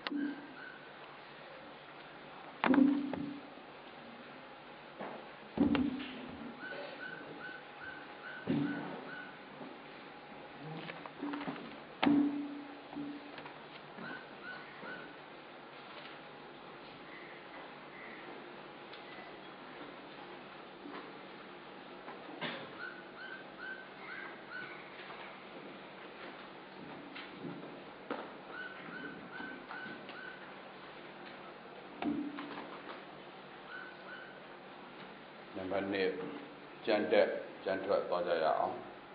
Number 2 ကျန်တက်ကျန်ထွက်သွားကြရအောင်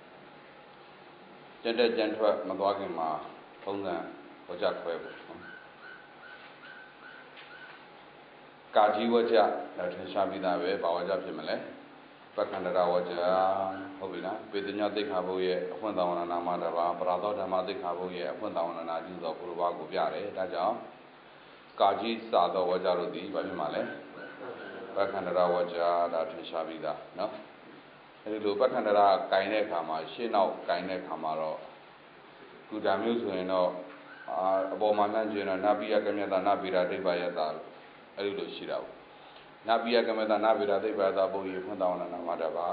ကျန်တက်ကျန်ထွက်မသွားခင်မှာပုံစံဝကြခွဲဖို့ကာကြီးဝကြဒါထင်ရှားပြီးသားပဲဘာဝကြဖြစ်မလဲပက္ခန္တရဝကြဟုတ်ပြီလားပေတညသိက္ခာပုရဲ့အဖွင့်တော်ဝန္ဒနာမတပါပရာသောဓမ္မသိက္ခာပုရဲ့အဖွင့်တော်ဝန္ဒနာပြုသောဘုရားဘာကိုပြတယ်ဒါကြောင့်ကာကြီးစသောဝကြတို့သည်ဘာဖြစ်မှာလဲပက္ခန္တရဝကြဒါထင်ရှားပြီးသားနော်အဲဒီလိုပက္ခန္တရကင်တဲ့အခါမှာရှင်းနောက်ကင်တဲ့အခါမှာတော့ကုဒါမျိုးဆိုရင်တော့အပေါ်မှာနှံ့ကျင်တော့နပိယကမြတနာပိရာဒိဗ္ဗယတာအဲဒီလိုရှိတာပေါ့နပိယကမြတနာပိရာဒိဗ္ဗယတာဘုရားဖွင့်တော်ဝန္ဒနာမှာတပါ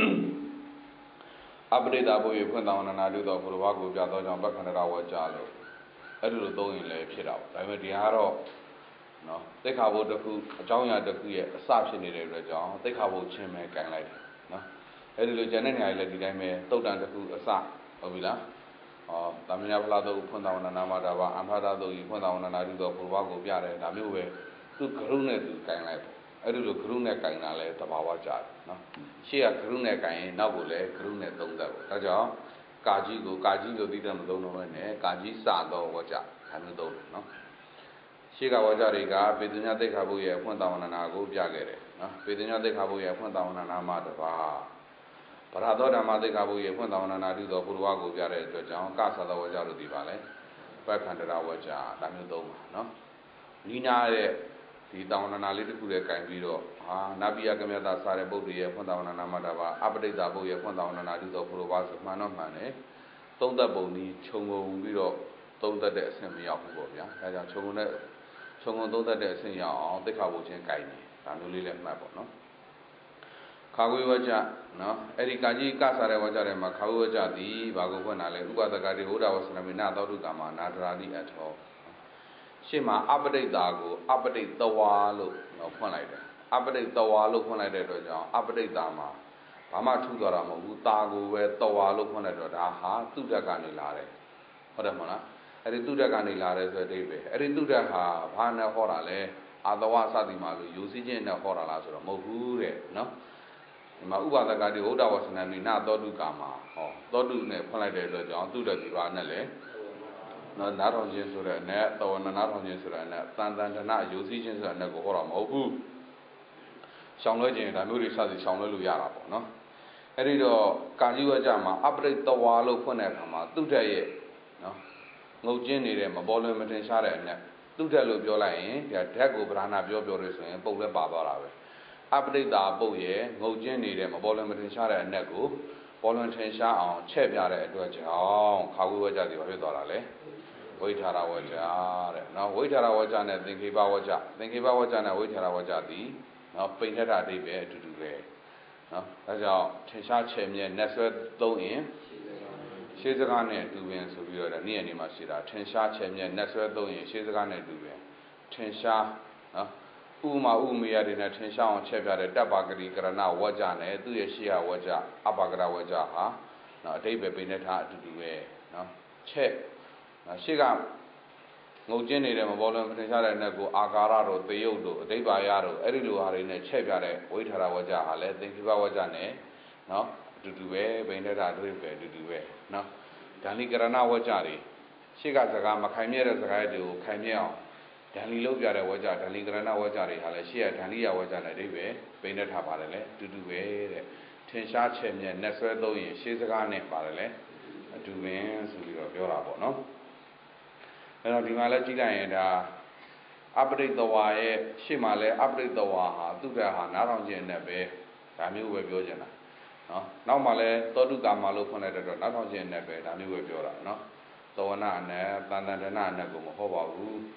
အပရိဒဘုရားဖွင့်တော်ဝန္ဒနာတို့သောဘုရားကိုပြသောကြောင့်ပက္ခန္တရဝကြလို့အဲဒီလိုသုံးရင်လည်းဖြစ်တာပေါ့ဒါပေမဲ့ဒီဟာတော့နော်သိက္ခာပုဒ်တစ်ခုအကြောင်းအရာတစ်ခုရဲ့အစဖြစ်နေတဲ့အတွက်ကြောင့်သိက္ခာပုဒ်ချင်းပဲကင်လိုက်တယ်နော်အဲဒီလိုကျန်တဲ့နေရာတွေလည်းဒီတိုင်းပဲတုတ်တန်တစ်ခုအစဟုတ်ပြီလားသမဏေဖလားတို့ဖွင့်တော်ဝန္ဒနာမှာဒါပါအမ္ဖတာတို့ဖွင့်တော်ဝန္ဒနာတို့သောဘုရားကိုပြတယ်ဒါမျိုးပဲသူဂရုနဲ့သူကင်လိုက်ပေါ့အဲဒီလိုဂရုနဲ့ကင်တာလည်းသဘာဝကျတယ်နော်ရှေ့ကဂရုနဲ့ကင်ရင်နောက်ကိုလည်းဂရုနဲ့သုံးတတ်ပေါ့ဒါကြောင့်ကာကြီးကိုကာကြီးလို့သိတယ်မသုံးတော့ဘဲနဲ့ကာကြီးစသောဝကြဒါမျိုးသုံးတယ်နော်ရှေ့ကဝကြတွေကပေတညသိက္ခာပုရဲ့အဖွင့်တော်ဝန္ဒနာကိုပြခဲ့တယ်နော်ပေတညသိက္ခာပုရဲ့အဖွင့်တော်ဝန္ဒနာမှာတပါပရသောဓမ္မသိက္ခာပုရဲ့ဖွင့်တော်ဝန္ဒနာပြုသောဘုရားကိုပြတဲ့အတွက်ကြောင့်ကသသောဝကြလို့ဒီပါလဲပက္ခန္တရဝကြဒါမျိုးသုံးပါနော်နိနာရဲ့ဒီတောင်းဝန္ဒနာလေးတစ်ခုလည်းကင်ပြီးတော့နပိယကမြတစားတဲ့ပုဒ်ရဲ့ဖွင့်တော်ဝန္ဒနာမှာတပါအပရိဒပုဒ်ရဲ့ဖွင့်တော်ဝန္ဒနာပြုသောဘုရားဆိုမှန်တော့မှန်တယ်သုံးသက်ပုံဒီခြုံငုံပြီးတော့သုံးသက်တဲ့အဆင့်မရောက်ဘူးပေါ့ဗျာဒါကြောင့်ခြုံငုံသုံးသက်တဲ့အဆင့်ရောက်အောင်သိက္ခာပုဒ်ချင်းကင်တယ်ဒါမျိုးလေးလည်းမှတ်ပေါ့နော်ခါဝေဝကြနော်အဲ့ဒီကာကြီးကစားတဲ့ဝကြထဲမှာခါဝေဝကြသည်ဘာကိုဖွင့်တာလဲဥပဒကတိဟောဒဝဆနမိနသောတုကာမနာဒရာတိအထောရှေ့မှာအပဋိဒါကိုအပဋိတဝါလို့ဖွင့်လိုက်တယ်အပဋိတဝါလို့ဖွင့်လိုက်တဲ့အတွက်ကြောင့်အပဋိဒါမှာဘာမှထူသွားတာမဟုတ်ဘူးတာကိုပဲတဝါလို့ဖွင့်လိုက်တော့ဒါဟာသူတတ်ကနေလာတယ်ဟုတ်တယ်မဟုတ်လားအဲ့ဒီသူတတ်ကနေလာတယ်ဆိုတဲ့အဓိပ္ပာယ်အဲ့ဒီသူတတ်ဟာဘာနဲ့ဟောတာလဲအာတဝစသည်မှာလို့ယူစည်းခြင်းနဲ့ဟောတာလားဆိုတော့မဟုတ်ဘူးတဲ့နော်ဒီမှာဥပဒကတိဟောဒဝဆနမိနသောတုကာမသောတုနဲ့ဖွင့်လိုက်တဲ့အတွက်ကြောင့်သူတတ်ဒီပါနဲ့လေနော်နားထောင်ခြင်းဆိုတဲ့အနဲ့တော်နားထောင်ခြင်းဆိုတဲ့အနဲ့တန်တန်တနာယူစည်းခြင်းဆိုတဲ့အနဲ့ကိုဟောတာမဟုတ်ဘူးရှောင်လွှဲခြင်းဒါမျိုးတွေစသည်ရှောင်လွှဲလို့ရတာပေါ့နော်အဲ့ဒီတော့ကာကြီးဝကြမှာအပရိတဝါလို့ဖွင့်တဲ့အခါမှာသူတတ်ရဲ့နော်ငုတ်ကျင်းနေတဲ့မပေါ်လွင်မတင်ရှားတဲ့အနဲ့သူတတ်လို့ပြောလိုက်ရင်ဒီဓာတ်ကိုဗราဏပြောလို့ဆိုရင်ပုတ်လည်းပါသွားတာပဲအပရိဒါပုတ်ရဲ့ငုတ်ကျင်းနေတဲ့မပေါ်လွင်မတင်ရှားတဲ့အနဲ့ကိုပေါ်လွင်ထင်ရှားအောင်ချဲ့ပြတဲ့အတွက်ကြောင့်ခါဝေဝကြတွေဘာဖြစ်သွားတာလဲဝိထာရဝကြတဲ့နော်ဝိထာရဝကြနဲ့သင်္ခေပဝကြသင်္ခေပဝကြနဲ့ဝိထာရဝကြသည်နော်ပိဋကတာအဓိပ္ပာယ်အတူတူပဲနော်ဒါကြောင့်ထင်ရှားချဲ့မြဲနဲ့ဆွဲသုံးရင်ရှေးစကားနဲ့တူပင်ဆိုပြီးတော့နေ့ရက်နေ့မှာရှိတာထင်ရှားချဲ့မြဲနဲ့ဆွဲသုံးရင်ရှေးစကားနဲ့တူပင်ထင်ရှားနော်ဥမာဥမေယတွေနဲ့ထင်ရှားအောင်ချဲ့ပြတဲ့တပ်ပါဂရိကရဏဝကြနဲ့သူ့ရဲ့ရှေးရဝကြအပါကရဝကြဟာနော်အဓိပ္ပာယ်ပိဋကတာအတူတူပဲနော်ချဲ့ရှေ့ကငုတ်ကျင်းနေတဲ့မပေါ်လွင်ထင်ရှားတဲ့နဲ့ကိုအာကာရတို့သေယုတ်တို့အဓိပ္ပါယတို့အဲ့ဒီလိုဟာတွေနဲ့ချဲ့ပြတဲ့ဝိထာရဝကြဟာလည်းသင်္ခိပဝကြနဲ့နော်အတူတူပဲပိဋကတာအဓိပ္ပာယ်အတူတူပဲနော်ဓာနိကရဏဝကြတွေရှေ့ကစကားမခိုင်မြဲတဲ့စကားတွေကိုခိုင်မြဲအောင်ဓာလီလုပ်ပြတဲ့ဝကြဓာလီကရဏဝကြတွေဟာလည်းရှေ့ကဓာလိယဝကြနဲ့အဓိပ္ပာယ်ပိဋကတာပါတယ်လေအတူတူပဲတဲ့ထင်ရှားချဲ့မြဲနဲ့ဆွဲသုံးရင်ရှေးစကားနဲ့ပါတယ်လေအတူပင်ဆိုပြီးတော့ပြောတာပေါ့နော်အဲ့တော့ဒီမှာလည်းကြည့်လိုက်ရင်ဒါအပရိတဝါရဲ့ရှေ့မှာလည်းအပရိတဝါဟာသူတ္တဟာနားထောင်ခြင်းနဲ့ပဲဒါမျိုးပဲပြောချင်တာနော်နောက်မှလည်းသောတုကာမလို့ဖွင့်လိုက်တဲ့တော့နားထောင်ခြင်းနဲ့ပဲဒါမျိုးပဲပြောတာနော်သောဝနာနဲ့တန်တန်တနာနဲ့ကိုမဟုတ်ပါဘူး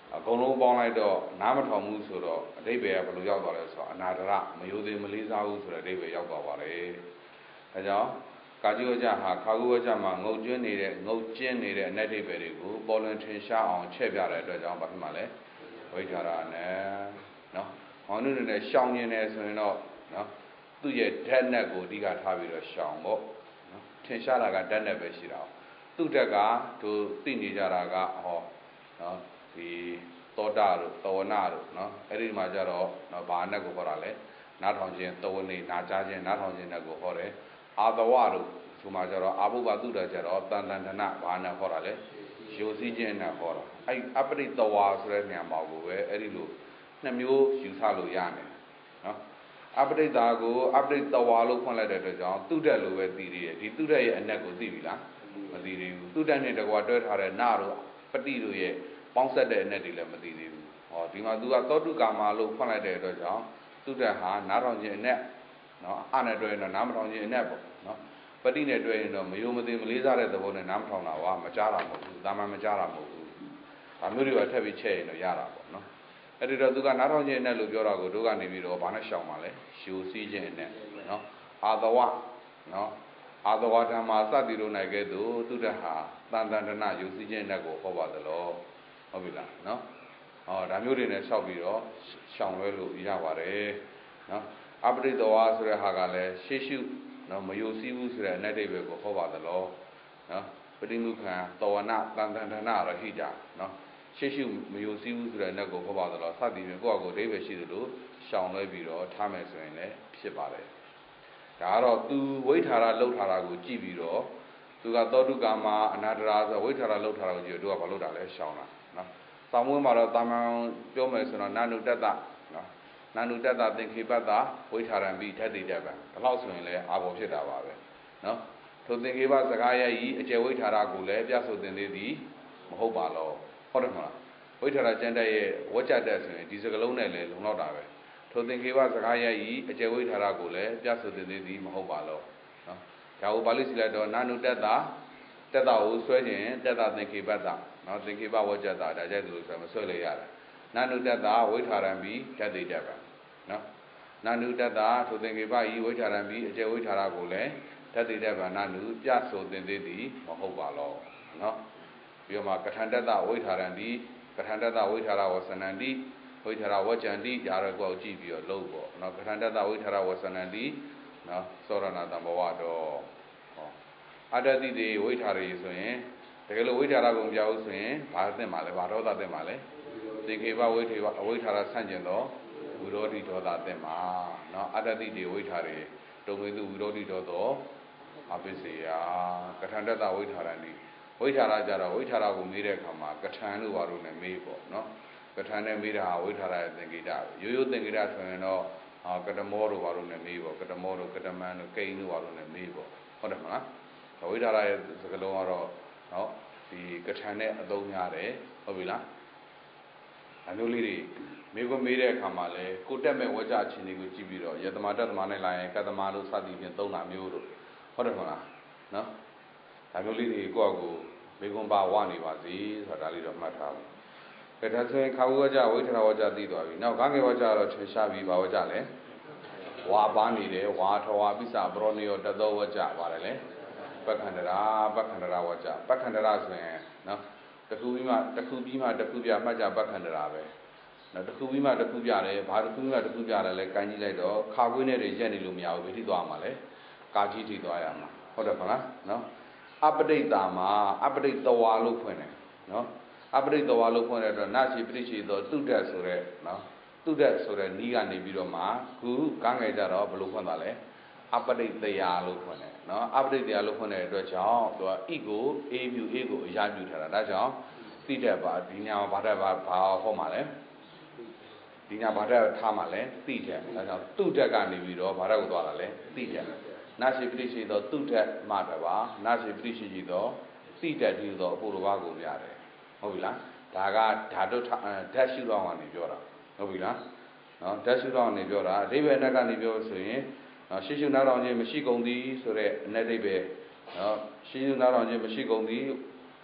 အကုန်လုံးပေါင်းလိုက်တော့နားမထောင်ဘူးဆိုတော့အဓိပ္ပာယ်ကဘယ်လိုရောက်သွားလဲဆိုတော့အနာဒရမယိုသေးမလေးစားဘူးဆိုတဲ့အဓိပ္ပာယ်ရောက်သွားပါတယ်ဒါကြောင့်ကာကြီးဝကြဟာခါကူဝကြမှာငုတ်ကျွင်းနေတဲ့ငုတ်ကျင်းနေတဲ့အနက်အဓိပ္ပာယ်တွေကိုပေါ်လွင်ထင်ရှားအောင်ချဲ့ပြတဲ့အတွက်ကြောင့်ဘာဖြစ်မှာလဲဝိထာရနဲ့နော်ဟောနုနဲ့ရှောင်နေတယ်ဆိုရင်တော့နော်သူ့ရဲ့ဓာတ်နဲ့ကိုအဓိကထားပြီးတော့ရှောင်ဖို့နော်ထင်ရှားတာကဓာတ်နဲ့ပဲရှိတာသူ့ဓာတ်ကသူသိနေကြတာကဟောနော်ဒီသောတာတို့သဝနာတို့နော်အဲ့ဒီမှာကြတော့နော်ဘာနဲ့ကိုဟောတာလဲနားထောင်ခြင်းသဝနေနာကြားခြင်းနားထောင်ခြင်းနဲ့ကိုဟောတယ်အာသဝတို့ဆိုမှကြတော့အာဘုဘတုတကြတော့တန်တန်တနာဘာနဲ့ဟောတာလဲရိုစည်းခြင်းနဲ့ဟောတာအဲ့အပရိတဝါဆိုတဲ့နေရာမှာကိုပဲအဲ့ဒီလိုနှစ်မျိုးယူဆလို့ရတယ်နော်အပရိတာကိုအပရိတဝါလို့ဖွင့်လိုက်တဲ့အတွက်ကြောင့်သူတက်လို့ပဲသိသေးတယ်ဒီသူတက်ရဲ့အနက်ကိုသိပြီလားမသိသေးဘူးသူတက်နဲ့တကွာတွဲထားတဲ့နာတို့ပတိတို့ရဲ့ပေါင်းဆက်တဲ့အနက်တွေလည်းမသိသေးဘူးဟောဒီမှာသူကသောတုကာမလို့ဖွင့်လိုက်တဲ့အတွက်ကြောင့်သူတက်ဟာနားထောင်ခြင်းအနက်နော်အနဲ့တွဲရင်တော့နားမထောင်ခြင်းအနက်ပေါ့နော်ပတိနဲ့တွဲရင်တော့မယုံမသိမလေးစားတဲ့သဘောနဲ့နားမထောင်တာကမကြားတာမဟုတ်ဘူးဒါမှမကြားတာမဟုတ်ဘူးဒါမျိုးတွေကထပ်ပြီးချဲ့ရင်တော့ရတာပေါ့နော်အဲ့ဒီတော့သူကနားထောင်ခြင်းနဲ့လို့ပြောတာကိုတို့ကနေပြီးတော့ဘာနဲ့ရှောင်ပါလဲရှူစည်းခြင်းနဲ့နော်အာသဝနော်အာသဝဓမ္မာစသည်တို့နိုင်ကဲ့သို့သူတဟာတန်တန်တနာယူစည်းခြင်းနဲ့ကိုဟောပါသလောဟုတ်ပြီလားနော်ဟောဒါမျိုးတွေနဲ့ဆောက်ပြီးတော့ရှောင်လွဲလို့ရပါတယ်နော်အပရိတဝါဆိုတဲ့ဟာကလည်းရှေ့ရှုနော်မယူစည်းဘူးဆိုတဲ့အနတ္တိပဲကိုဟောပါသလောနော်ပရိမုခံတဝနာတန်တန်တနာရဟိတာနော်ရှေ့ရှုမယိုစည်းဘူးဆိုတဲ့နက်ကိုဟောပါသလားစသည်ဖြင့်ကိုယ့်အကိုအဓိပ္ပာယ်ရှိသလိုရှောင်လွဲပြီးတော့ထားမယ်ဆိုရင်လည်းဖြစ်ပါတယ်ဒါကတော့သူဝိထာရလှုပ်ထားတာကိုကြည့်ပြီးတော့သူကသောတုကာမအနာတရာဆိုဝိထာရလှုပ်ထားတာကိုကြည့်တော့သူကဘာလုပ်တာလဲရှောင်တာနော်ဆောင်းမွေးမှာတော့တာမန်ပြောမယ်ဆိုတော့နာနုတ္တနော်နာနုတ္တသင်္ခေပတ္တဝိထာရံပြီးဓာတ်တိတ္တပံဒီလောက်ဆိုရင်လည်းအာဘောဖြစ်တာပါပဲနော်ထိုသင်္ခေပစကားရဲ့ဤအကျယ်ဝိထာရကိုလည်းပြဆိုသင်သေးသည်မဟုတ်ပါလောဟုတ်တယ်မလားဝိထာရကျမ်းတဲ့ရဲ့ဝကြတဲ့ဆိုရင်ဒီစကလုံးနဲ့လည်းလုံလောက်တာပဲထိုသင်္ခေပစကားရဲ့ဤအကျယ်ဝိထာရကိုလည်းပြဆိုသင်သေးသည်မဟုတ်ပါလောနော်ဒါကိုပါဠိစီလိုက်တော့နာနုတ္တတက်တာကိုဆွဲခြင်းတက်တာသင်္ခေပတ္တနော်သင်္ခေပဝကြတာဒါကြိုက်တယ်လို့ဆိုမဆွဲလိုက်ရတယ်နာနုတ္တဝိထာရံပြီးဓာတ်တိတ္တပဲနော်နာနုတ္တထိုသင်္ခေပဤဝိထာရံပြီးအကျယ်ဝိထာရကိုလည်းဓာတ်တိတ္တဗနာနုပြဆိုသင်သေးသည်မဟုတ်ပါလောနော်ပြီးတော့မှကထန္တတဝိထာရံတိကထန္တတဝိထာရဝဆနန္တိဝိထာရဝကြံတိဒါရကောကြည့်ပြီးတော့လုံးပေါ့နော်ကထန္တတဝိထာရဝဆနန္တိနော်သောရဏတံဘဝတော်ဟောအတ္တတိတေဝိထာရဆိုရင်တကယ်လို့ဝိထာရကိုမပြောဘူးဆိုရင်ဘာသင့်မှာလဲဘာဒေါသသင့်မှာလဲသင်္ခေပဝိထာရဆန့်ကျင်တော့ဝိရောဓိဒေါသသင့်မှာနော်အတ္တတိတေဝိထာရတုံမေသူဝိရောဓိဒေါသောအပိစေယကထန္တတဝိထာရံတိဝိထာရကြတော့ဝိထာရကိုမေးတဲ့အခါမှာကထန်လို့ဘာလို့လဲမေးပေါ့နော်ကထန်နဲ့မေးတာဝိထာရရဲ့သင်္ကေတရိုးရိုးသင်္ကေတဆိုရင်တော့ကတမောတို့ဘာလို့လဲမေးပေါ့ကတမောတို့ကတမန်တို့ကိန်းတို့ဘာလို့လဲမေးပေါ့ဟုတ်တယ်မလားဝိထာရရဲ့စကားလုံးကတော့နော်ဒီကထန်နဲ့အသုံးများတယ်ဟုတ်ပြီလားအမျိုးလေးတွေမေးခွန်းမေးတဲ့အခါမှာလဲကိုတက်မဲ့ဝကြချင်းတွေကိုကြည့်ပြီးတော့ယတမတတမနဲ့လာရင်ကတမလို့စသည်ဖြင့်သုံးတာမျိုးတို့ဟုတ်တယ်မလားနော်ဒါမျိုးလေးတွေကိုယ့်အကူမေကွန်ပါဝနေပါစေဆိုတာဒါလေးတော့မှတ်ထားပါကဲဒါဆိုရင်ခါဝဝကြဝိထရဝကြသိသွားပြီနောက်ဂငယ်ဝကြတော့ထင်ရှားပြီးပါဝကြလဲဝါပါနေတယ်ဝါထဝါပိစပရောနေယောတသောဝကြပါတယ်လေပက္ခန္တရာဝကြပက္ခန္တရာဆိုရင်နော်တခုပြီးမှတခုပြမှတ်ကြပက္ခန္တရာပဲနော်တခုပြီးမှတခုပြတယ်ဘာတခုပြီးမှတခုပြတယ်လဲကိုင်းကြည့်လိုက်တော့ခါခွေးနဲ့တွေရက်နေလို့မရဘူးဘယ်ထိသွားမှာလဲကာကြီးထိသွားရမှာဟုတ်တယ်မလားနော်အပဋိတာမှာအပဋိတဝါလို့ဖွင့်တယ်နော်အပဋိတဝါလို့ဖွင့်တဲ့အတွက်နာရှိပရိရှိသောတုဒ္ဒဆိုတဲ့နော်တုဒ္ဒဆိုတဲ့နီးကနေပြီးတော့မှခုကငယ်ကြတော့ဘယ်လိုဖွင့်သွားလဲအပဋိတရားလို့ဖွင့်တယ်နော်အပဋိတရားလို့ဖွင့်တဲ့အတွက်ကြောင့်သူကဣကိုအေးကိုအရာပြုထားတာဒါကြောင့်တိတက်ပါဒီညာဘာတက်ပါဘာဟောမှာလဲဒီညာဘာတက်ထားမှာလဲတိတက်ဒါကြောင့်တုဒ္ဒကနေပြီးတော့ဘာတက်ကိုသွားတာလဲတိတက်နာရှိပရိရှိသောတုဒ္ဒမှတပါနာရှိပရိရှိသောတိတက်ဒီသောအပူတော်ဘာကိုပြရတယ်ဟုတ်ပြီလားဒါကဓာတုဓာတ်ရှုတော်ကနေပြောတာဟုတ်ပြီလားနော်ဓာတ်ရှုတော်ကနေပြောတာအဓိပ္ပာယ်နဲ့ကနေပြောဆိုရင်ရှေ့ရှုနားတော်ခြင်းမရှိကုန်သည်ဆိုတဲ့အ내အဓိပ္ပာယ်နော်ရှေ့ရှုနားတော်ခြင်းမရှိကုန်သည်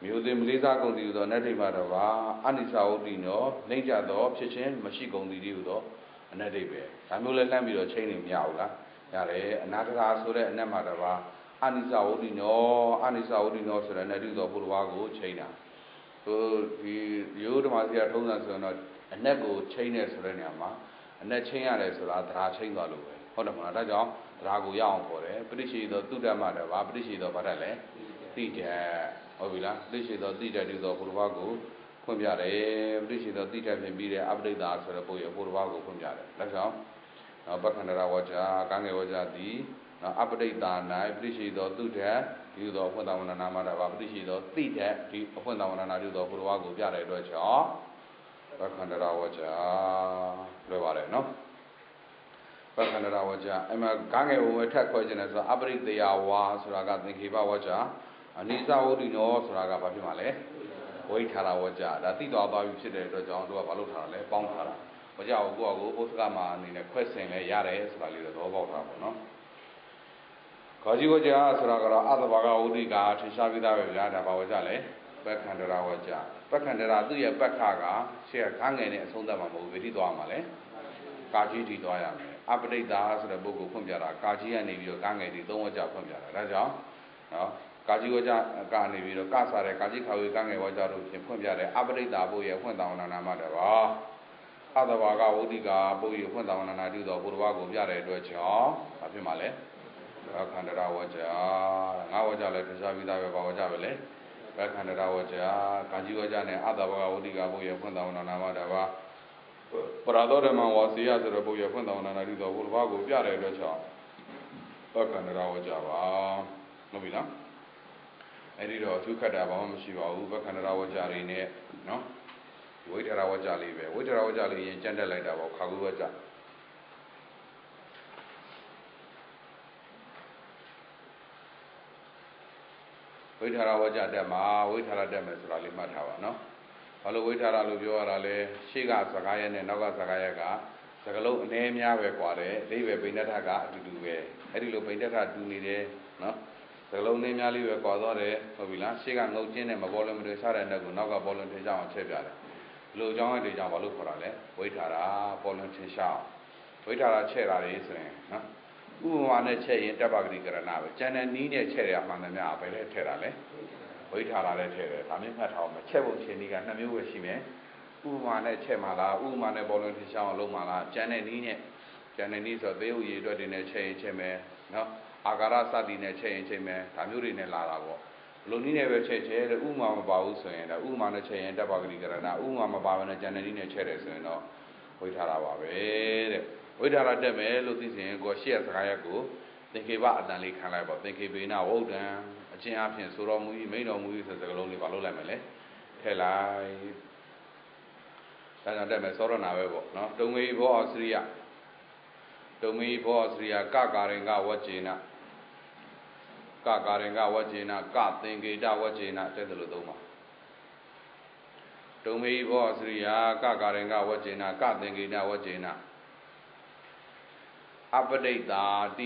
မျိုးသည်မလေးစားကုန်သည်ဟူသောနတ်ဒိဗ္ဗတပါအနိစ္စဝတ္တိနောနှိမ့်ကြသောဖြစ်ခြင်းမရှိကုန်သည်ဟူသောအနတ်ဒိဗ္ဗဒါမျိုးလဲလှမ်းပြီးတော့ချိန်နေမရဘူးလားရတယ်အနာတရာဆိုတဲ့အနတ်မှာတပါအနိစ္စဝတ္တိနောဆိုတဲ့နတ်ဒိဗ္ဗဘုရားကိုချိန်တာဟိုဒီရိုးဓမ္မစီကထုံးစံဆိုတော့အနတ်ကိုချိန်နေဆိုတဲ့နေရာမှာအနတ်ချိန်ရတယ်ဆိုတာသရာချိန်သွားလို့ပဲဟုတ်တယ်မလားဒါကြောင့်သရာကိုရအောင်ခေါ်တယ်ပရိရှိသောသုတ္တမတပါပရိရှိသောဘာတတ်လဲတိတ္တဟုတ်ပြီလားပရိရှိသောတိတ္တတူသောဘုရားကိုဖွင့်ပြတယ်ပရိရှိသောတိတ္တဖြင့်ပြီးတဲ့အပဋိဒါဆိုတဲ့ပုဂ္ဂိုလ်ဘုရားကိုဖွင့်ပြတယ်ဒါကြောင့်ပက္ခန္တရဝါကျကာငယ်ဝါကျသည်အပဋိဒါ၌ပရိရှိသောသုတ္တဒီသောအဖွင့်တော်ဝန္ဒနာမှာတာပါပရိရှိသောတိတ္တဒီအဖွင့်တော်ဝန္ဒနာတူသောဘုရားကိုပြတဲ့အတွက်ကြောင့်ပက္ခန္တရဝါကျလွယ်ပါတယ်နော်ပက္ခန္တရဝါကျအမှကာငယ်ဝထက်ခွဲခြင်းလဲဆိုအပရိတယဝါဆိုတာကသင်္ခေပဝါကျအနိစ္စဝတ္တိနောဆိုတာကဘာဖြစ်မှာလဲဝိထာရဝါကျဒါသိတော်သွားပြီဖြစ်တဲ့အတွက်ကြောင့်တို့ကဘာလုပ်ထားတာလဲပေါင်းထားတာဝါကျကိုကိုယ့်အကိုပုစကမှာအနေနဲ့ခွဲဆင်လဲရတယ်ဆိုတာလေးတော့သဘောပေါက်တာပေါ့နော်ခါကြီးဝါကျဆိုတာကတော့အတ္တဘာဂဝတ္တိကထင်ရှားပြီးသားပဲဗျာဒါဘာဝါကျလဲပက္ခန္တရဝါကျပက္ခန္တရသူ့ရဲ့ပက္ခကရှေ့ကကာငယ်နဲ့အဆုံးသတ်မှာမဟုတ်ဘူးဗေတိသွားမှာလဲကာကြီးတီသွားရမယ်အပဋိဒါဆိုတဲ့ပုဂ္ဂိုလ်ဖွင့်ပြတာကာကြီးကနေပြီးတော့ကာငယ်တီသုံးဝါကျဖွင့်ပြတာဒါကြောင့်နော်ကာကြီးဝါကျကနေပြီးတော့ကဆာတဲ့ကာကြီးခါဝေကာငယ်ဝါကျတို့ဖြင့်ဖွင့်ပြတဲ့အပဋိဒါဘုရဲ့ဖွင့်တော်နာမတပါအတ္တဘာဂဝတ္တိကဘုရဲ့ဖွင့်တော်နာတူသောဘုရားကိုပြတဲ့အတွက်ကြောင့်ဘာဖြစ်မှာလဲပက္ခန္တရဝါကျငါဝါကျလည်းထရှားပြီးသားပဲဘာဝါကျပဲလဲပက္ခန္တရဝါကျကာကြီးဝါကျနဲ့အတ္တဘာဂဝတ္တိကဘုရဲ့ဖွင့်တော်နာမတပါပရာသောဓမ္မဝါစီယဆိုတဲ့ဘုရားဖွင့်တော်နာတူသောဘုရားကိုပြတဲ့အတွက်ကြောင့်ပက္ခန္တရဝါကျပါဟုတ်ပြီလားအဲ့ဒီတော့သူခတ်တာဘာမှမရှိပါဘူးပက္ခန္တရဝါကျလေးနဲ့နော်ဝိထရဝါကျလေးပဲဝိထရဝါကျလေးရင်ကြံ့တက်လိုက်တာပေါ့ခါကူဝါကျဝိထရဝါကျတက်မှာဝိထရတက်မယ်ဆိုတာလေးမှတ်ထားပါနော်ဘာလို့ဝိထရလို့ပြောရတာလဲရှေ့ကစကားရဲနဲ့နောက်ကစကားရဲကစကလုံးအနေအများပဲกว่าတယ်အဓိပ္ပာယ်ပိဋကထကအတူတူပဲအဲ့ဒီလိုပိဋကထတူနေတယ်နော်စကလုံးလေးများလေးပဲကွာသွားတယ်ဟုတ်ပြီလားရှေ့ကငုတ်ချင်းနဲ့မပေါ်လွင်မတွေစားတဲ့နဲ့ကိုနောက်ကပေါ်လွင်ထင်ရှားအောင်ချက်ပြတယ်ဒီလိုအကြောင်းအရာတွေကြောင့်ဘာလို့ခေါ်တာလဲဝိထာရာပေါ်လွင်ထင်ရှားဝိထာရာချက်တာလေဆိုရင်နော်ဥပမာနဲ့ချက်ရင်တပ္ပဂတိကရဏပဲကျန်တဲ့နီးနဲ့ချက်ရမှန်တယ်များဘယ်လဲထည့်တာလဲဝိထာရာလည်းထည့်တယ်ဒါမျိုးမှတ်ထားအောင်မယ်ချက်ဖို့ရှင်ဒီကနှစ်မျိုးပဲရှိမယ်ဥပမာနဲ့ချက်မှာလားဥပမာနဲ့ပေါ်လွင်ထင်ရှားအောင်လုပ်မှာလားကျန်တဲ့နီးနဲ့ကျန်တဲ့နီးဆိုသေယုတ်ရည်အတွက်တွေနဲ့ချက်ရင်ချက်မယ်နော်အာကာရစသည်နဲ့ချက်ရင်ချက်မယ်ဒါမျိုးတွေနဲ့လာတာပေါ့လူနည်းနဲ့ပဲချက်တဲ့ဥမာမပါဘူးဆိုရင်ဒါဥမာနဲ့ချက်ရင်တပ္ပဂတိကရဏဥမာမပါဘဲနဲ့ကျန်တဲ့နည်းနဲ့ချက်တယ်ဆိုရင်တော့ဝိထာရပါပဲတဲ့ဝိထာရတက်မယ်လို့သိစဉ်ကိုရှေ့ရစကားရက်ကိုသင်္ခေပအတန်လေးခံလိုက်ပေါ့သင်္ခေပေနဝုဒ္ဒံအချင်းအဖြစ်ဆိုတော်မူ၏မိန်တော်မူ၏ဆိုတဲ့စကားလုံးလေးပါလို့လိုက်မယ်လေထည့်လိုက်ဒါကြောင့်တက်မယ်သောရဏပဲပေါ့နော်တုံမေဘောအစရိယတုံမေဘောအစရိယကကာရင်ကဝัจကျေနကကာရင်ကဝัจကျေနကသင်္ကေတဝัจကျေနတဲ့လိုသုံးပါတုံမေဘောအစရိယကကာရင်ကဝัจကျေနကသင်္ကေတဝัจကျေနအပဋိဒါတိ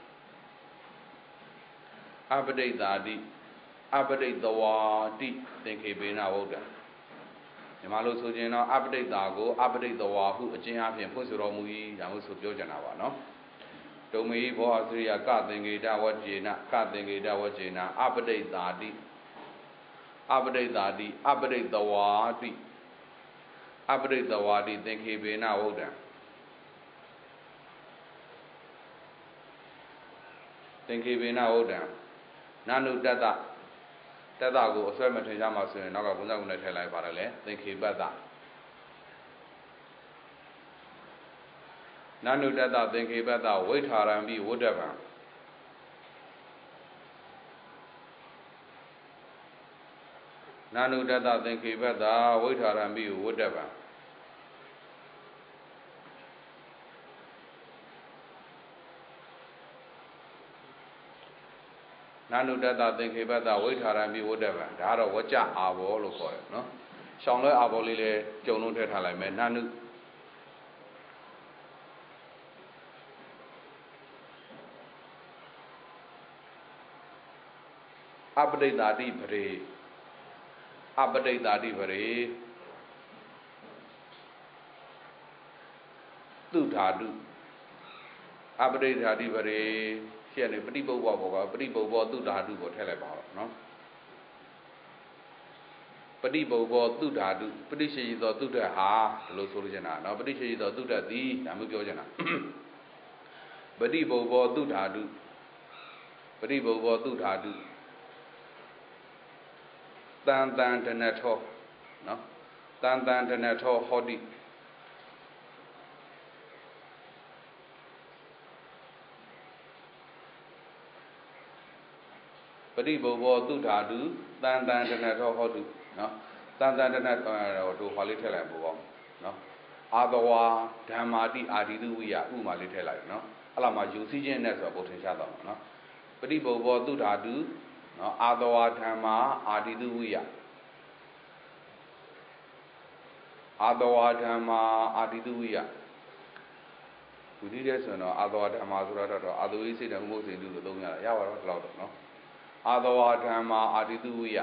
အပဋိဒါတိအပဋိတဝါတိသင်္ခေပေနဝုဒ္ဒံဒီမှာလို့ဆိုခြင်းတော့အပဋိဒါကိုအပဋိတဝါဟုအချင်းအဖြစ်ဖွင့်ဆိုတော်မူ၏ဒါမျိုးဆိုပြောကြတာပါနော်တုံမေဘောအစရိယကသင်္ကေတဝัจကျေနကသင်္ကေတဝัจကျေနအပဋိဒါတိအပဋိဒါတိအပဋိတဝါတိအပဋိတဝါတိသင်္ခေပေနဝုဒ္ဒံသင်္ခေပေနဝုဒ္ဒံနာနုတတ္တတတ္တကိုအစွဲမထင်ကြမှာဆိုရင်နောက်ကဘုန်းကြီးကလည်းထည့်လိုက်ပါတယ်လေသင်္ခေပတ္တနာနုတတ္တသင်္ခေပတ္တဝိထာရံပိဝုဒ္ဓဗံနာနုတတ္တသင်္ခေပတ္တဝိထာရံပိဝုဒ္ဓဗံနာနုတတ္တသင်္ခေပတ္တဝိထာရံပိဝုဒ္ဓဗံဒါကတော့ဝကြအာဘောလို့ခေါ်တယ်နော်ရှောင်းလွဲအာဘောလေးလည်းကြုံလုံးထည့်ထားလိုက်မယ်နာနုအပဋိဒါတိပရေအပဋိဒါတိပရေသူဓာတုအပဋိဒါတိပရေရှင်းနေပฏิပုပ္ပဘောကပฏิပုပ္ပသူဓာတုကိုထည့်လိုက်ပါတော့နော်ပฏิပုပ္ပသူဓာတုပฏิရှိသောသူဓာဟာဒီလိုဆိုလို့ချင်တာနော်ပฏิရှိသောသူဓာသည်ဒါမျိုးပြောချင်တာပฏิပုပ္ပသူဓာတုပฏิပုပ္ပသူဓာတုတန်တန်တနထောနော်တန်တန်တနထောဟောတိပฏิပုပ္ပသူဓာတုတန်တန်တနထောဟောတုနော်တန်တန်တနတို့ဟောလေးထည့်လိုက်ပို့ပေါ့နော်အာသဝါဓမ္မာတိအာဒီတုဝိယဥမာလေးထည့်လိုက်နော်အဲ့လာမှာယူစည်းခြင်းနဲ့ဆိုတော့ပို့ထင်ရှားတော့နော်ပฏิပုပ္ပသူဓာတုနော်အာသဝါဓမ္မာအာဒီတုဝိယအာသဝါဓမ္မာအာဒီတုဝိယဝိနည်းတဲ့ဆိုတော့အာသဝါဓမ္မာဆိုတော့အာသဝိစိတ်တမှုစိတ်တုလို့သုံးရတာရပါတော့ဒီလောက်တော့နော်အာသဝါဓမ္မာအာဒီတုဝိယ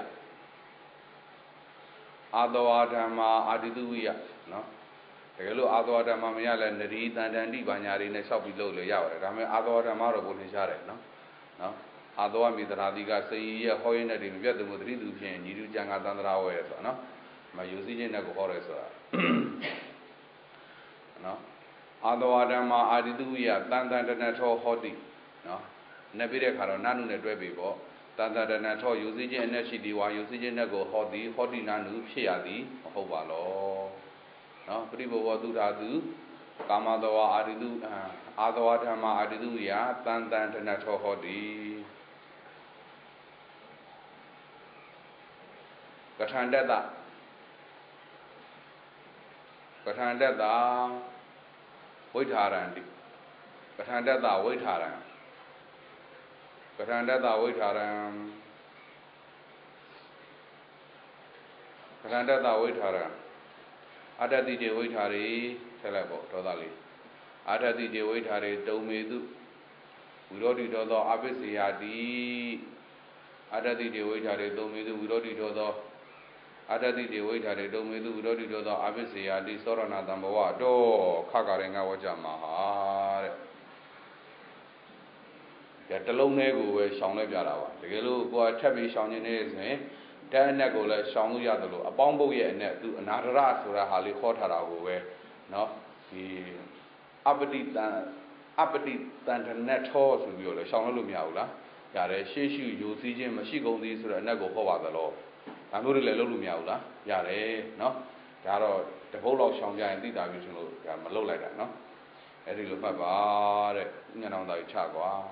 အာသဝါဓမ္မာအာဒီတုဝိယနော်တကယ်လို့အာသဝါဓမ္မာမရလဲနရီတန်တန်တိဘာညာတွေနဲ့လျှောက်ပြီးလုပ်လို့ရပါတယ်ဒါပေမဲ့အာသဝါဓမ္မာတော့ပုံထင်ရှားတယ်နော်အာသဝမိတရာတိကစေရဟောရင်းတဲ့တွေမပြတ်သူသတိသူဖြင့်ညီတူကြံကသန္တရာဝဲဆိုတော့နော်မယူစည်းခြင်းနဲ့ကိုဟောရဲဆိုတာနော်အာသဝဓမ္မာအာဒီတုဝိယတန်တန်တနထောဟောတိနော်နဲ့ပြီးတဲ့ခါတော့နာနုနဲ့တွဲပြီပေါ့တန်တန်တနထောယူစည်းခြင်းအနဲ့ရှိသည်ဝါယူစည်းခြင်းနဲ့ကိုဟောသည်ဟောတိနာနုဖြစ်ရသည်မဟုတ်ပါလောနော်ပရိဘောဝတုဓာတုကာမတဝအာဒီတုအာသဝဓမ္မာအာဒီတုဝိယတန်တန်တနထောဟောတိကထာန္တတကထာန္တတဝိထာရန္တိကထာန္တတဝိထာရံကထာန္တတဝိထာရံကထာန္တတဝိထာရံအာတတိတေဝိထာရေထည့်လိုက်ပေါ့ဒေါသလေးအာတတိတေဝိထာရေတုံမေတုဝိရောဓိတော်သောအပစ္စေယတိအာတတိတေဝိထာရေတုံမေတုဝိရောဓိတော်သောအာတတိတေဝိထာရေတုံမေတုဝိရောဓိတော်သောအပစ္စေယတိသောရဏတံဘဝတောခကရင်ငါဝကြမှာဟာတဲ့တလုံးလေးကိုပဲရှောင်လိုက်ပြတာပါတကယ်လို့ကိုယ်ထပ်ပြီးရှောင်နေနေဆိုရင်တဲ့အနက်ကိုလည်းရှောင်လို့ရတယ်လို့အပေါင်းပုတ်ရဲ့အနက်သူအနာဒရဆိုတာဟာလေးခေါ်ထားတာကိုပဲเนาะဒီအပတိတန်တနတ်ထောဆိုပြီးတော့လည်းရှောင်လို့မရဘူးလားရတယ်ရှေ့ရှုယူစည်းခြင်းမရှိကုန်သည်ဆိုတော့အနက်ကိုဟောပါသလောဒါမျိုးတွေလည်းလုပ်လို့မရဘူးလားရတယ်เนาะဒါတော့တပုတ်လောက်ရှောင်ကြရင်သိတာပြီဆိုလို့ဒါမလုပ်လိုက်တာเนาะအဲ့ဒီလိုမှတ်ပါတဲ့ညံအောင်သားကြီးချကွာ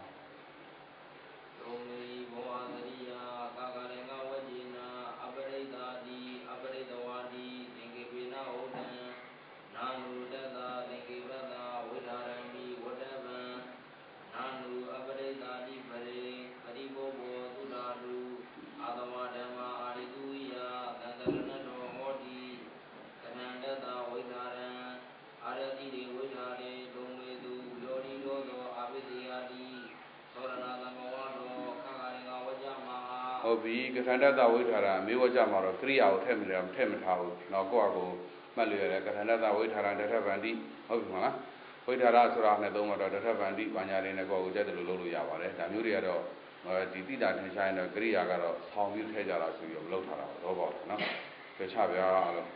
ဟုတ်ပြီကထာန္တတဝိထာရမေဝကြမှာတော့ကရိယာကိုထည့်မထားဘူး။နောက်ကိုယ့်အကိုမှတ်လို့ရတယ်ကထာန္တတဝိထာရဒထဗန္တိဟုတ်ပြီမလား။ဝိထာရဆိုတာနဲ့သုံးတော့ဒထဗန္တိဘာညာလေးနဲ့ကိုယ့်ကိုကြက်တယ်လို့လုပ်လို့ရပါတယ်။ဒါမျိုးတွေကတော့ဒီတိတာထင်ရှားရင်တော့ကရိယာကတော့ဆောင်းပြီးထည့်ကြတာဆိုပြီးတော့မလုပ်ထားတာတော့ပေါ့နော်။ပြချပြအားလုံး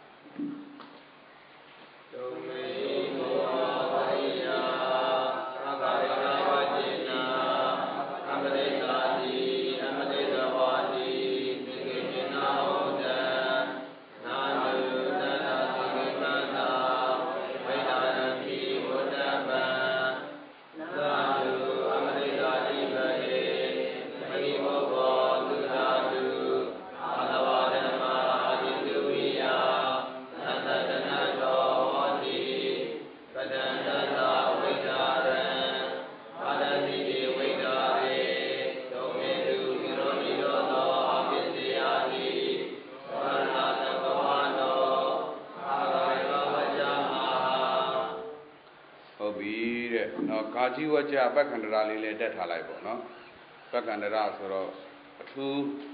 ဒုမေဘောဝိယာသဗ္ဗေနာဝจิနာအမရိတာတိကာကြီးဝကြပက္ခန္တရာလေးလည်းတက်ထားလိုက်ပေါ့နော်ပက္ခန္တရာဆိုတော့အထူး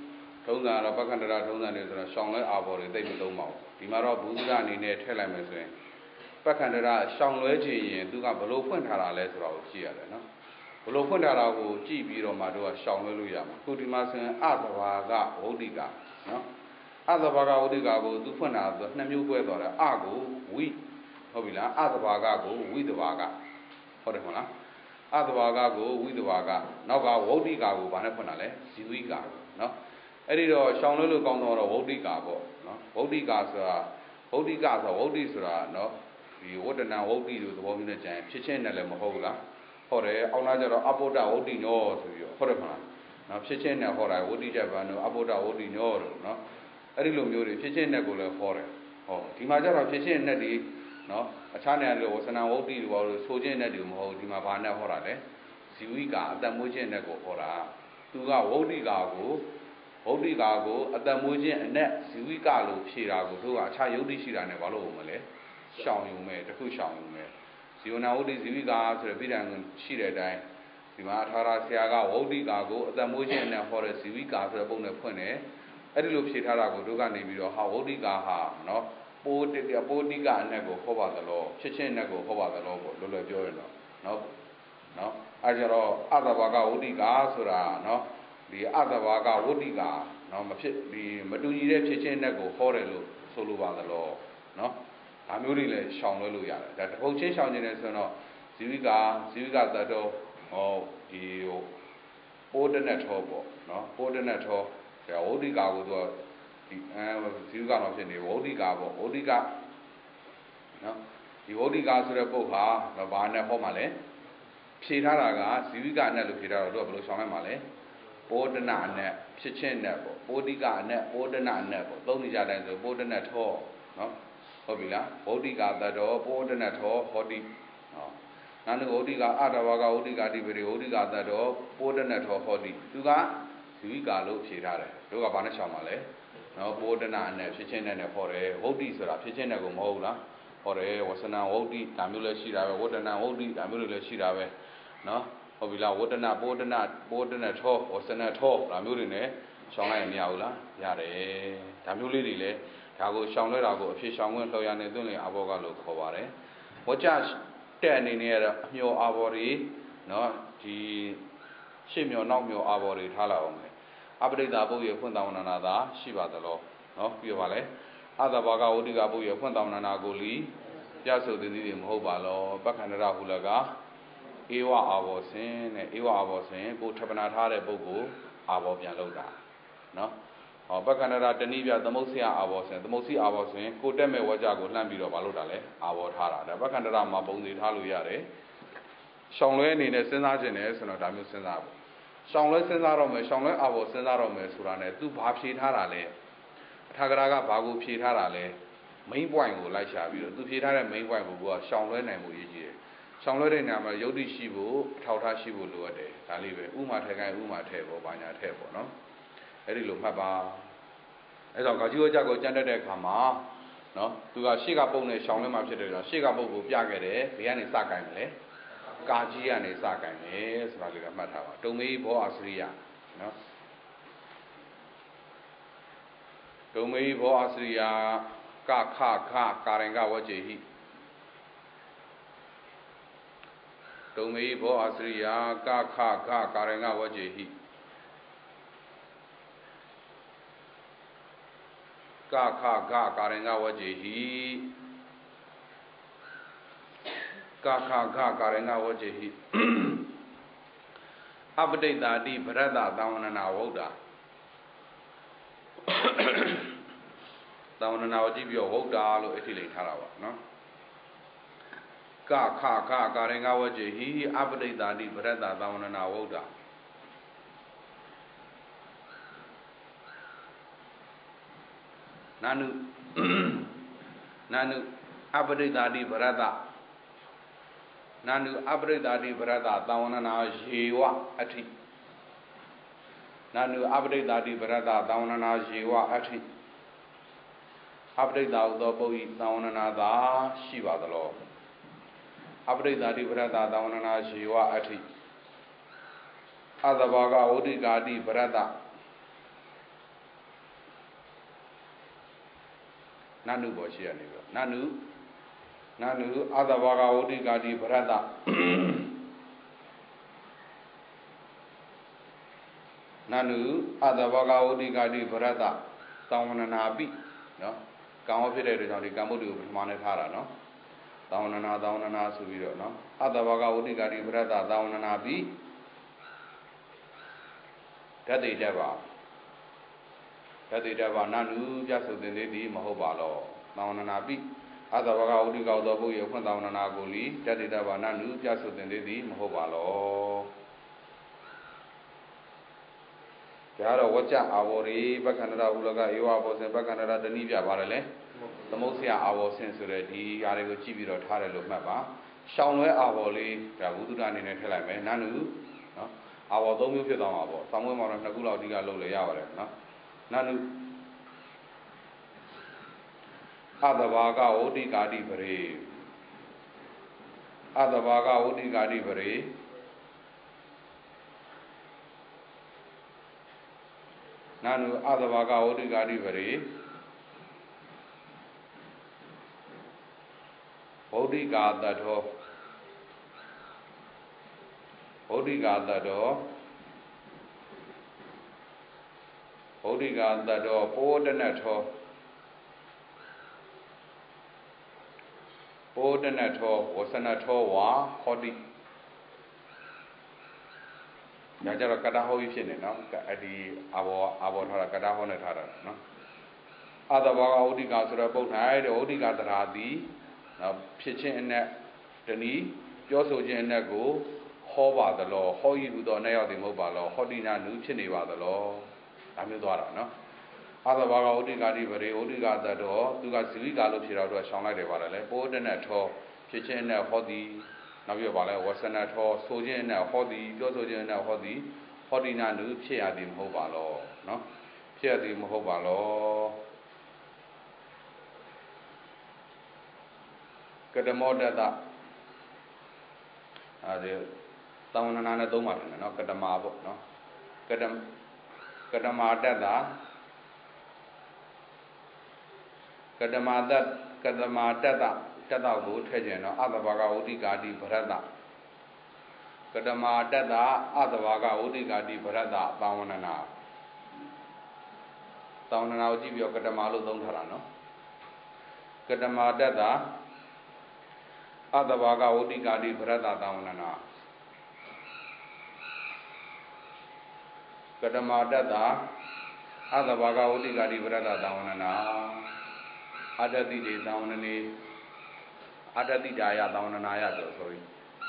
ထုံးစံတော့ပက္ခန္တရထုံးစံတွေဆိုတော့ရှောင်းလဲအာဘော်တွေသိမသုံးပါဘူးဒီမှာတော့ဘုရားအနေနဲ့ထည့်လိုက်မယ်ဆိုရင်ပက္ခန္တရရှောင်းလွဲချင်ရင်သူကဘလို့ဖွင့်ထားတာလဲဆိုတော့ကြည့်ရတယ်နော်ဘလို့ဖွင့်ထားတာကိုကြည့်ပြီးတော့မှတို့ကရှောင်းလွဲလို့ရမှာခုဒီမှာဆိုရင်အသဘာကဝုဒ္ဓိကနော်အသဘာကဝုဒ္ဓိကကိုသူဖွင့်တာဆိုနှစ်မျိုးကွဲသွားတယ်အကိုဝိဟုတ်ပြီလားအသဘာကကိုဝိသဘာကဟုတ်တယ်မဟုတ်လားအသဘာကကိုဝိသဘာကနောက်ကဝုဒ္ဓိကကိုဘာနဲ့ဖွင့်တာလဲဇီဝိကနော်အဲ့ဒီတော့ရှောင်းလို့ကောင်းတော့ဝုဒ္ဓိကာပေါ့နော်ဝုဒ္ဓိကာဆိုတာဝုဒ္ဓိဆိုတာနော်ဒီဝတ္တနာဝုဒ္ဓိလို့သဘောမျိုးနဲ့ကြံဖြစ်ချင်းနဲ့လည်းမဟုတ်ဘူးလားဟုတ်တယ်အောက်နာကျတော့အပုဒ္ဒဝုဒ္ဓိညောဆိုပြီးတော့ဟုတ်တယ်မလားနော်ဖြစ်ချင်းနဲ့ဟောတာဝုဒ္ဓိချက်ပန်တို့အပုဒ္ဒဝုဒ္ဓိညောတို့နော်အဲ့ဒီလိုမျိုးတွေဖြစ်ချင်းနဲ့ကိုလည်းဟောတယ်ဟောဒီမှာကျတော့ဖြစ်ချင်းနဲ့ဒီနော်အခြားနေရာလို့ဝဆနာဝုဒ္ဓိလို့ဆိုချင်းနဲ့ဒီမဟုတ်ဒီမှာဘာနဲ့ဟောတာလဲဇီဝိကာအတ္တမွေးချင်းနဲ့ကိုဟောတာသူကဝုဒ္ဓိကာကိုဝုဒ္ဓိကာကိုအတ္တမွေးခြင်းအနဲ့ဇီဝိကလို့ဖြေတာကိုတို့ကအခြားယုတ်တိရှိတာနဲ့ဘာလို့ဟုတ်မလဲရှောင်ယူမယ်တခုရှောင်ယူမယ်ဇီဝနာဝုဒ္ဓိဇီဝိကာဆိုတဲ့ပြည်တံရှိတဲ့အတိုင်းဒီမှာအထာရဆရာကဝုဒ္ဓိကာကိုအတ္တမွေးခြင်းအနဲ့ဟောတဲ့ဇီဝိကာဆိုတဲ့ပုံနဲ့ဖွင့်တယ်အဲ့ဒီလိုဖြေထားတာကိုတို့ကနေပြီးတော့ဟာဝုဒ္ဓိကာဟာနော်ပိုးတိကအနဲ့ကိုဟောပါသလားဖြစ်ချင်းနဲ့ကိုဟောပါသလားပေါ့လွယ်လွယ်ပြောရတော့နော်အဲ့ကြတော့အတ္တဘာကဝုဒ္ဓိကာဆိုတာနော်ဒီအတ္တဘာကဝုဒ္ဓိကာနော်မဖြစ်ဒီမတူညီတဲ့ဖြစ်ချင်းနဲ့ကိုဟောတယ်လို့ဆိုလိုပါသလားနော်ဒါမျိုးတွေလည်းရှောင်လွှဲလို့ရတယ်ဒါတစ်ပုတ်ချင်းရှောင်နေတယ်ဆိုတော့ဇီဝိကသတ္တောဟောဒီပိုးတနတ်ထောပေါ့နော်ပိုးတနတ်ထောဒါဝုဒ္ဓိကာကိုသူကဒီဇီဝကတော့ဖြစ်နေဝုဒ္ဓိကာပေါ့ဝုဒ္ဓိကနော်ဒီဝုဒ္ဓိကာဆိုတဲ့ပုတ်ဟာဘာနဲ့ဟောမှာလဲဖြေထားတာကဇီဝိကနဲ့လို့ဖြေထားတော့တို့ကဘယ်လိုရှောင်လိုက်မှာလဲပိုးတနအနဲ့ဖြစ်ချင်းနဲ့ပေါ့ပိုးတိကအနဲ့ပိုးတနအနဲ့ပေါ့သုံးနေကြတိုင်းဆိုပိုးတနထောနော်ဟုတ်ပြီလားဝုဒ္ဓိကာတတော်ပိုးတနထောဟောတိနော်နာနုဝုဒ္ဓိကာအတ္တဝါကဝုဒ္ဓိကာတိပရိဝုဒ္ဓိကာတတော်ပိုးတနထောဟောတိသူကဇီဝိကာလို့ဖြေထားတယ်တို့ကဘာနဲ့ရှောင်မှာလဲနော်ပိုးတနအနဲ့ဖြစ်ချင်းနဲ့ဟောတယ်ဝုဒ္ဓိဆိုတာဖြစ်ချင်းနဲ့ကိုမဟုတ်လားဟောတယ်ဝဆနဝုဒ္ဓိဒါမျိုးလည်းရှိတာပဲဝတ္တနာဝုဒ္ဓိဒါမျိုးတွေလည်းရှိတာပဲနော်ဟုတ်ပြီလားဝတ္တနာပိုးတနထောဝဆနထောဒါမျိုးတွေနဲ့ရှောင်လိုက်ရင်မရဘူးလားရတယ်ဒါမျိုးလေးတွေလည်းဒါကိုရှောင်လွှဲတာကိုအဖြစ်ရှောင်ခွင့်လှော်ရနေသွင်းလေအဘောကလို့ခေါ်ပါတယ်ဝကြတဲ့အနေနဲ့ကတော့အမျောအာဘော်တွေနော်ဒီရှေ့မျောနောက်မျောအာဘော်တွေထားလိုက်အောင်မယ်အပရိဒါပုတ်ရဖွင့်တောင်းနာနာသာရှိပါသလားနော်ပြီးတော့ပါလေအသဘာကဝဋ္ဌိကပုတ်ရဖွင့်တောင်းနာနာကိုလီပြဆိုသည်တွေမဟုတ်ပါလောပက္ခန္တရဟုလကဧဝအာဘောစင်တဲ့ဧဝအာဘောစင်ကိုထပ်ပနာထားတဲ့ပုဂ္ဂိုလ်အာဘောပြန်လောက်တာနော်ဟောပက္ခန္တရတဏိပြသမုတ်ဆရာအာဘောစင်သမုတ်စီအာဘောစင်ကိုတက်မဲ့ဝကြကိုလှမ်းပြီးတော့မလုပ်တာလဲအာဘောထားတာဒါပက္ခန္တရမှာပုံစီထားလို့ရတယ်ရှောင်လွဲအနေနဲ့စဉ်းစားခြင်းနဲ့ဆိုတော့ဒါမျိုးစဉ်းစားဖို့ရှောင်လွဲစဉ်းစားတော့မယ်ရှောင်လွဲအာဘောစဉ်းစားတော့မယ်ဆိုတာနဲ့သူဘာဖြေထားတာလဲအထာဂရကဘာကိုဖြေထားတာလဲ main point ကိုလိုက်ရှာပြီးတော့သူဖြေထားတဲ့ main point ကိုကရှောင်လွဲနိုင်မှုရည်ကြီးတယ်ရှောင်လွဲတဲ့နေရာမှာယုတ်တိရှိဖို့အထောက်ထားရှိဖို့လိုအပ်တယ်ဒါလေးပဲဥမာထဲကိုင်းဥမာထဲပေါ့ဘာညာထဲပေါ့နော်အဲ့ဒီလိုမှတ်ပါအဲ့တော့ဂါကြီးဝကြကိုကြံတတ်တဲ့အခါမှာနော်သူကရှေ့ကပုံနဲ့ရှောင်လွဲမှဖြစ်တယ်ဆိုတော့ရှေ့ကပုံကိုပြခဲ့တယ်ဘယ်ကနေစကိုင်းမလဲကာကြီးကနေစကိုင်းတယ်ဆိုတာလေးကမှတ်ထားပါတုံမေဘောအစရိယနော်တုံမေဘောအစရိယကခခကာရင်ကဝကြိဟိတုံမေဘောအစရိယကခခကာရင်ကဝကြိဟိကခခကာရင်ကဝကြိဟိကခခကာရင်ကဝကြိဟိအပတိတာတိဗရတ္တသံဝနနာဝုဒ္ဓသံဝနနာကိုကြည့်ပြီးတော့ဝုဒ္ဓလို့အထိလိန်ထားတာပါနော်ကခခကာရင်ကဝကြိဟိအပတိတာတိဗရတ္တသံဝနနာဝုဒ္ဓနာနုအပရိဒါတိဗရတ္တနာနုအပရိဒါတိဗရတ္တသံဝနနာယေဝအထိနာနုအပရိဒါတိဗရတ္တသံဝနနာယေဝအထိအပရိဒါဟုသောပုဂ္ဂိသံဝနနာသာရှိပါသလောအပရိဒါတိဗရတ္တသံဝနနာယေဝအထိအသဘာကဝဋ္ဌိကာတိဗရတ္တ Nanu Boshi and Nanu Ada Vaga Odi Gadi Brada Nanu Ada Vaga Odi Gadi Brada Taunanabi, no? Kamopire on the Gamudu Manatara, no? Downana Subiro, no? Ada Vaga Odi Gadi Brada Downanabi Tadi Deva Nanu Jasu Dindi Mahobalo, Downanabi Ada Vaga Odi Gaudabu Yokon Downanagoli, Tadi Deva Nanu Jasu Dindi Mahobalo. Jara Wacha Awori, Bacanada Ulaga, you are was a Bacanada, the Nivia Varale, the Mosia Awo Sensory, Arago Chibi or Tarelo Mapa, Shawnwe Avoli, Ravudan in a Telame, Nanu, our Domu Fidamo, somewhere on Nagula Diga Lola Yavare, Nanu Adavaga Odi Gadi Bere Adavaga Odi Gadi Bere. Nanu Adavaga Odi Gadi Bere Odi Gada Odi Gada Podenato Wasanato Wa Hodi Najara Kadaho is in it, no? At the Abo Kadaho Natara, no? Adavaga Odi Gasra both night, Odi Gadaradi, Pitchin and Deni, Joso Jen Nago, Hova the law, Hoi who don't know the mobile, Hodina Nuchiniva the law, Amidora, no? Adavaga Odi Gadi Vere, Odi Gadado, Dugasili Galo Shira, Shana de Varale, Podenato, Pitchin and Hodi. Navio Vale was an at all, Sojan, Hodi, Josojan, Hodina Nu, Piadim Hobalo, no? Piadim Hobalo. Kadamoda the Taunana Domarana, no? Kadamabo, no? Kadamada. Tadago Tajano, Adavaga Odi Gadi Brada Kadama Dada, Adavaga Odi Gadi Brada, Taunana Jibio Kadamalu Dontarano Kadama Dada, Adavaga Odi Gadi Brada Downana Kadama Dada, Adavaga Odi Gadi Brada Downana Adadi de Downani. Adati Jaya Downanaya, sorry.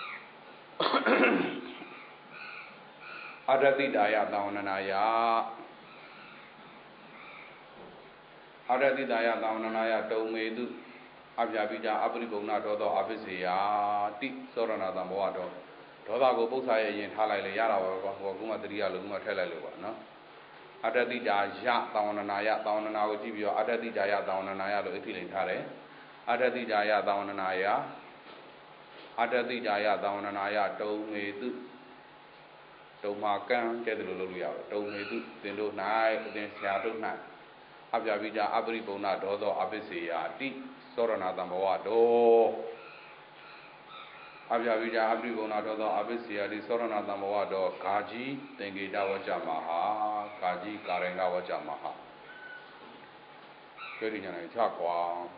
Adati Jaya Downanaya Adati Jaya Downanaya told me to Abjabija Abribona Dodo Abisia, Tit Sorana Moado, Todago Bosa in Halale Yara or Guma Tria Luma Telelua, no? Adati Jaya Downanaya, Downana Jibio, Adati Jaya Downanaya, the Italy Tare. Adati Jaya Downanaya told me to Markan, Keduluya, told me to the no night, then Seattle night. Abjabija Abribona Dodo Abisia, Deep Soranada Moado Abjabija Abribona Dodo Abisia, the Soranada Moado, Kaji, Tengi Dawajamaha, Kaji Karenga Wajamaha. Good in a chakwa.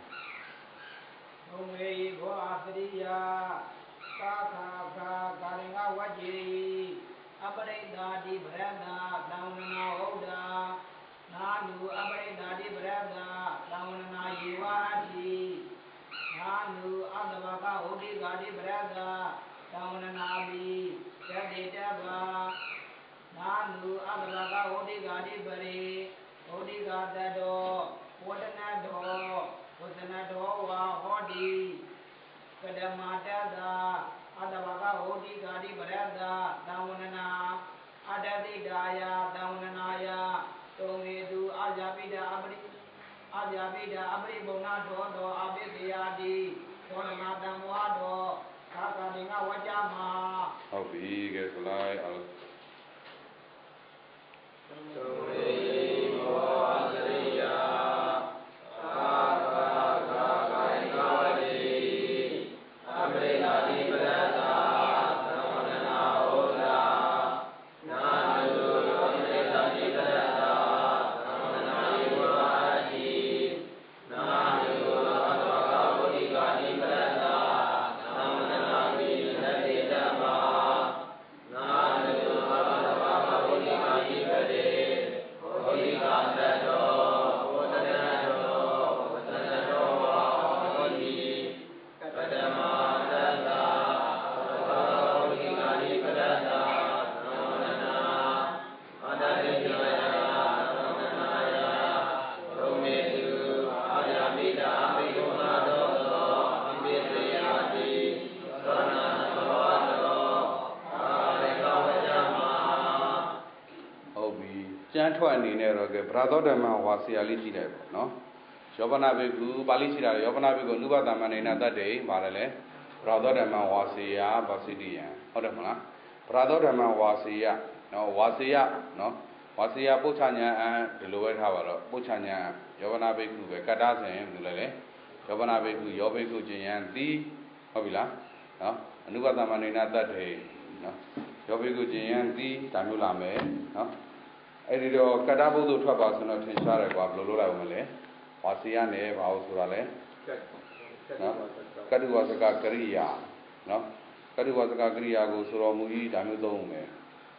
Ome go Afriya, Kaka, Karinga Waji, Abreda di Brada, Downana Oda, Nanu Abreda di Brada, Downana Yuadi, Nanu Adavaka Odi Gadi Brada, Downana Bi, Yadi Deva, Nanu Adavaka Odi Gadi Bari, Odi Gadado, Wadanado. Wasanadowa Hodi Kadamada Adavaga Hodi Gadi Barada Daunana Adadi Daya Daunanaya Tomedu Ajabida Abri Bonato Abidiadi Tonada Muado Kakadinga Wajama. How big is life? Adavaga န်းထွက်အနေနဲ့တော့ကဲဗရာသောဓမ္မဝါစီယာလေးကြည့်လိုက်ပေါ့နော်ယောပနာဘိက္ခုပါဠိရှိတာယောပနာဘိက္ခုနုဘတမနေနတတ္တေပါတယ်လေဗရာသောဓမ္မဝါစီယာဗာစိတိယံဟုတ်တယ်မလားဗရာသောဓမ္မဝါစီယနော်ဝါစီယနော်ဝါစီယပု္ပ္ပညာအံဒီလိုပဲထားပါတော့ပု္ပ္ပညာယောပနာဘိက္ခုပဲကတ္တဆိုရင်ဘယ်လိုလဲယောပနာဘိက္ခုယောဘိက္ခုကျင်ယံတိဟုတ်ပြီလားနော်အနုဘတမနေနတတ္တေနော်ယောဘိက္ခုကျင်ယံတိဒါမျိုးလာမယ်နော်အဲ့ဒီတော့ကတ္တဘုဒ္ဓထွက်ပါဆိုတော့ထင်ရှားတယ်ကွာဘယ်လိုလုပ်လိုက်အောင်မလဲဝါစီယနဲ့ဘာလို့ဆိုတာလဲနော်ကတ္တဝါစကကရိယာနော်ကတ္တဝါစကကရိယာကိုဆိုတော်မူ၏ဒါမျိုးသုံးမယ်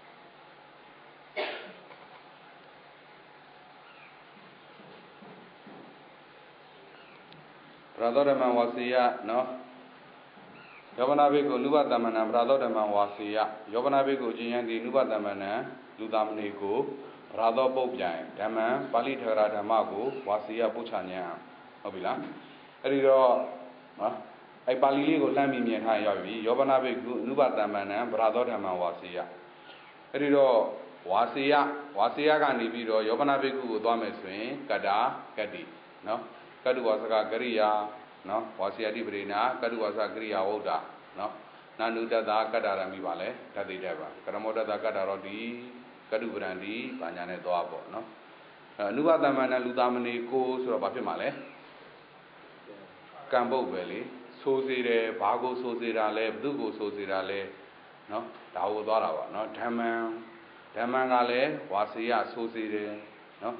ဗရာသောဓမ္မဝါစီယနော်ယောပနာဘိက္ခုနုဘတမနံဗရာသောဓမ္မဝါစီယယောပနာဘိက္ခုကျင်ယံတိနုဘတမနံလူသားမဏိကိုဗရာသောပုပ္ပြံဓမ္မံပါဠိထေရဓမ္မကိုဝါစီယပု္ပ္ပညာဟုတ်ပြီလားအဲ့ဒီတော့နော်အဲ့ပါဠိလေးကိုလှမ်းပြီးမြင်ထားရောက်ပြီယောပနာဘိက္ခုနုဘတမနံဗရာသောဓမ္မဝါစီယအဲ့ဒီတော့ဝါစီယကနေပြီးတော့ယောပနာဘိက္ခုကိုသွားမယ်ဆိုရင်ကတ္တာကတ္တိနော်ကတ္တဝါစကကရိယာနော်ဝါစီယတိပရိနာကတ္တဝါစကရိယာဝုဒ္ဓနော်နာနုတ္တကတ္တာရမိပါလေဓာတိတက်ပါကရမောတ္တကတ္တာရောဒီကတုပရံဒီဘာညာနဲ့သွားပေါ့နော်အနုဘတမဏလူသားမဏိကိုဆိုတော့ဘာဖြစ်မှာလဲကံပုတ်ပဲလေဆိုးစေတယ်ဘာကိုဆိုးစေတာလဲဘု து ကိုဆိုးစေတာလဲနော်ဒါကိုသွားတာပါနော်ဓမ္မံကလည်းဝါစီယဆိုးစေတယ်နော်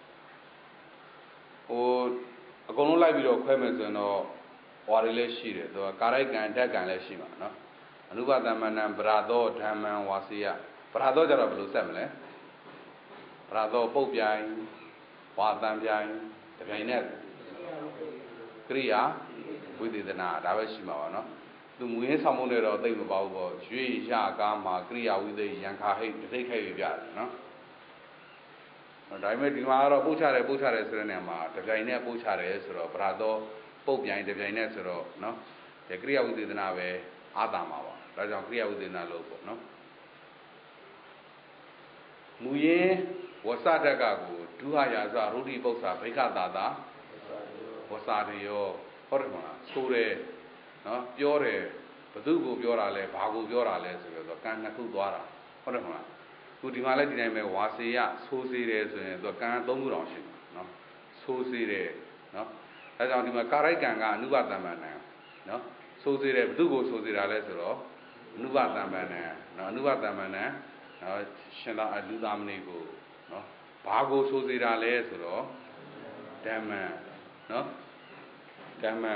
ဟိုအကုန်လုံးလိုက်ပြီးတော့ခွဲမယ်ဆိုရင်တော့ဝါတွေလည်းရှိတယ်သူကကာရိုက်ကံဓာတ်ကံလည်းရှိမှာနော်အနုဘတမဏဗရာသောဓမ္မံဝါစီယဗရာသောကြတော့ဘယ်လိုဆက်မလဲဗရာသောပုတ်ပြိုင်ဝါတန်ပြိုင်တပြိုင်နဲ့ကရိယာဝိသေသနာဒါပဲရှိမှာပါနော်သူမူရင်းဆောင်မှုတွေတော့သိမပေါ့ဘူးပေါ့ရွေရကားမှာကရိယာဝိသေယံခါဟိတ်တိတ်ခိုက်ပြပြတယ်နော်ဒါပေမဲ့ဒီမှာကတော့ပို့ချတယ်ဆိုတဲ့နေရာမှာတပြိုင်နဲ့ပို့ချတယ်ဆိုတော့ဗရာသောပုတ်ပြိုင်တပြိုင်နဲ့ဆိုတော့နော်ဒီကရိယာဝိသေသနာပဲအာသာမှာပါဒါကြောင့်ကရိယာဝိသေသနာလို့ပေါ့နော်မူရင်းဝဆတကကိုဒုဟယာဇရုဒိပု္ပ္ပာဘိက္ခတာတာဝဆတယောဟုတ်တယ်မလားဆိုတယ်နော်ပြောတယ်ဘသူကိုပြောတာလဲဘာကိုပြောတာလဲဆိုတော့ကံနှစ်ခုသွားတာဟုတ်တယ်မလားခုဒီမှာလည်းဒီတိုင်းပဲဝါစေယဆိုးစေတယ်ဆိုရင်ကံသုံးခုတောင်ရှိမှာနော်ဆိုးစေတယ်နော်အဲကြောင့်ဒီမှာကာရိုက်ကံကအနုဘတမ္ပန္နနော်ဆိုးစေတယ်ဘသူကိုဆိုးစေတာလဲဆိုတော့အနုဘတမ္ပန္နနော်အနုဘတမ္ပန္နနော်ရှင်သာလူသားမဏိကိုနော်ဘာကိုဆိုစေတာလဲဆိုတော့ဓမ္မံနော်ဓမ္မံ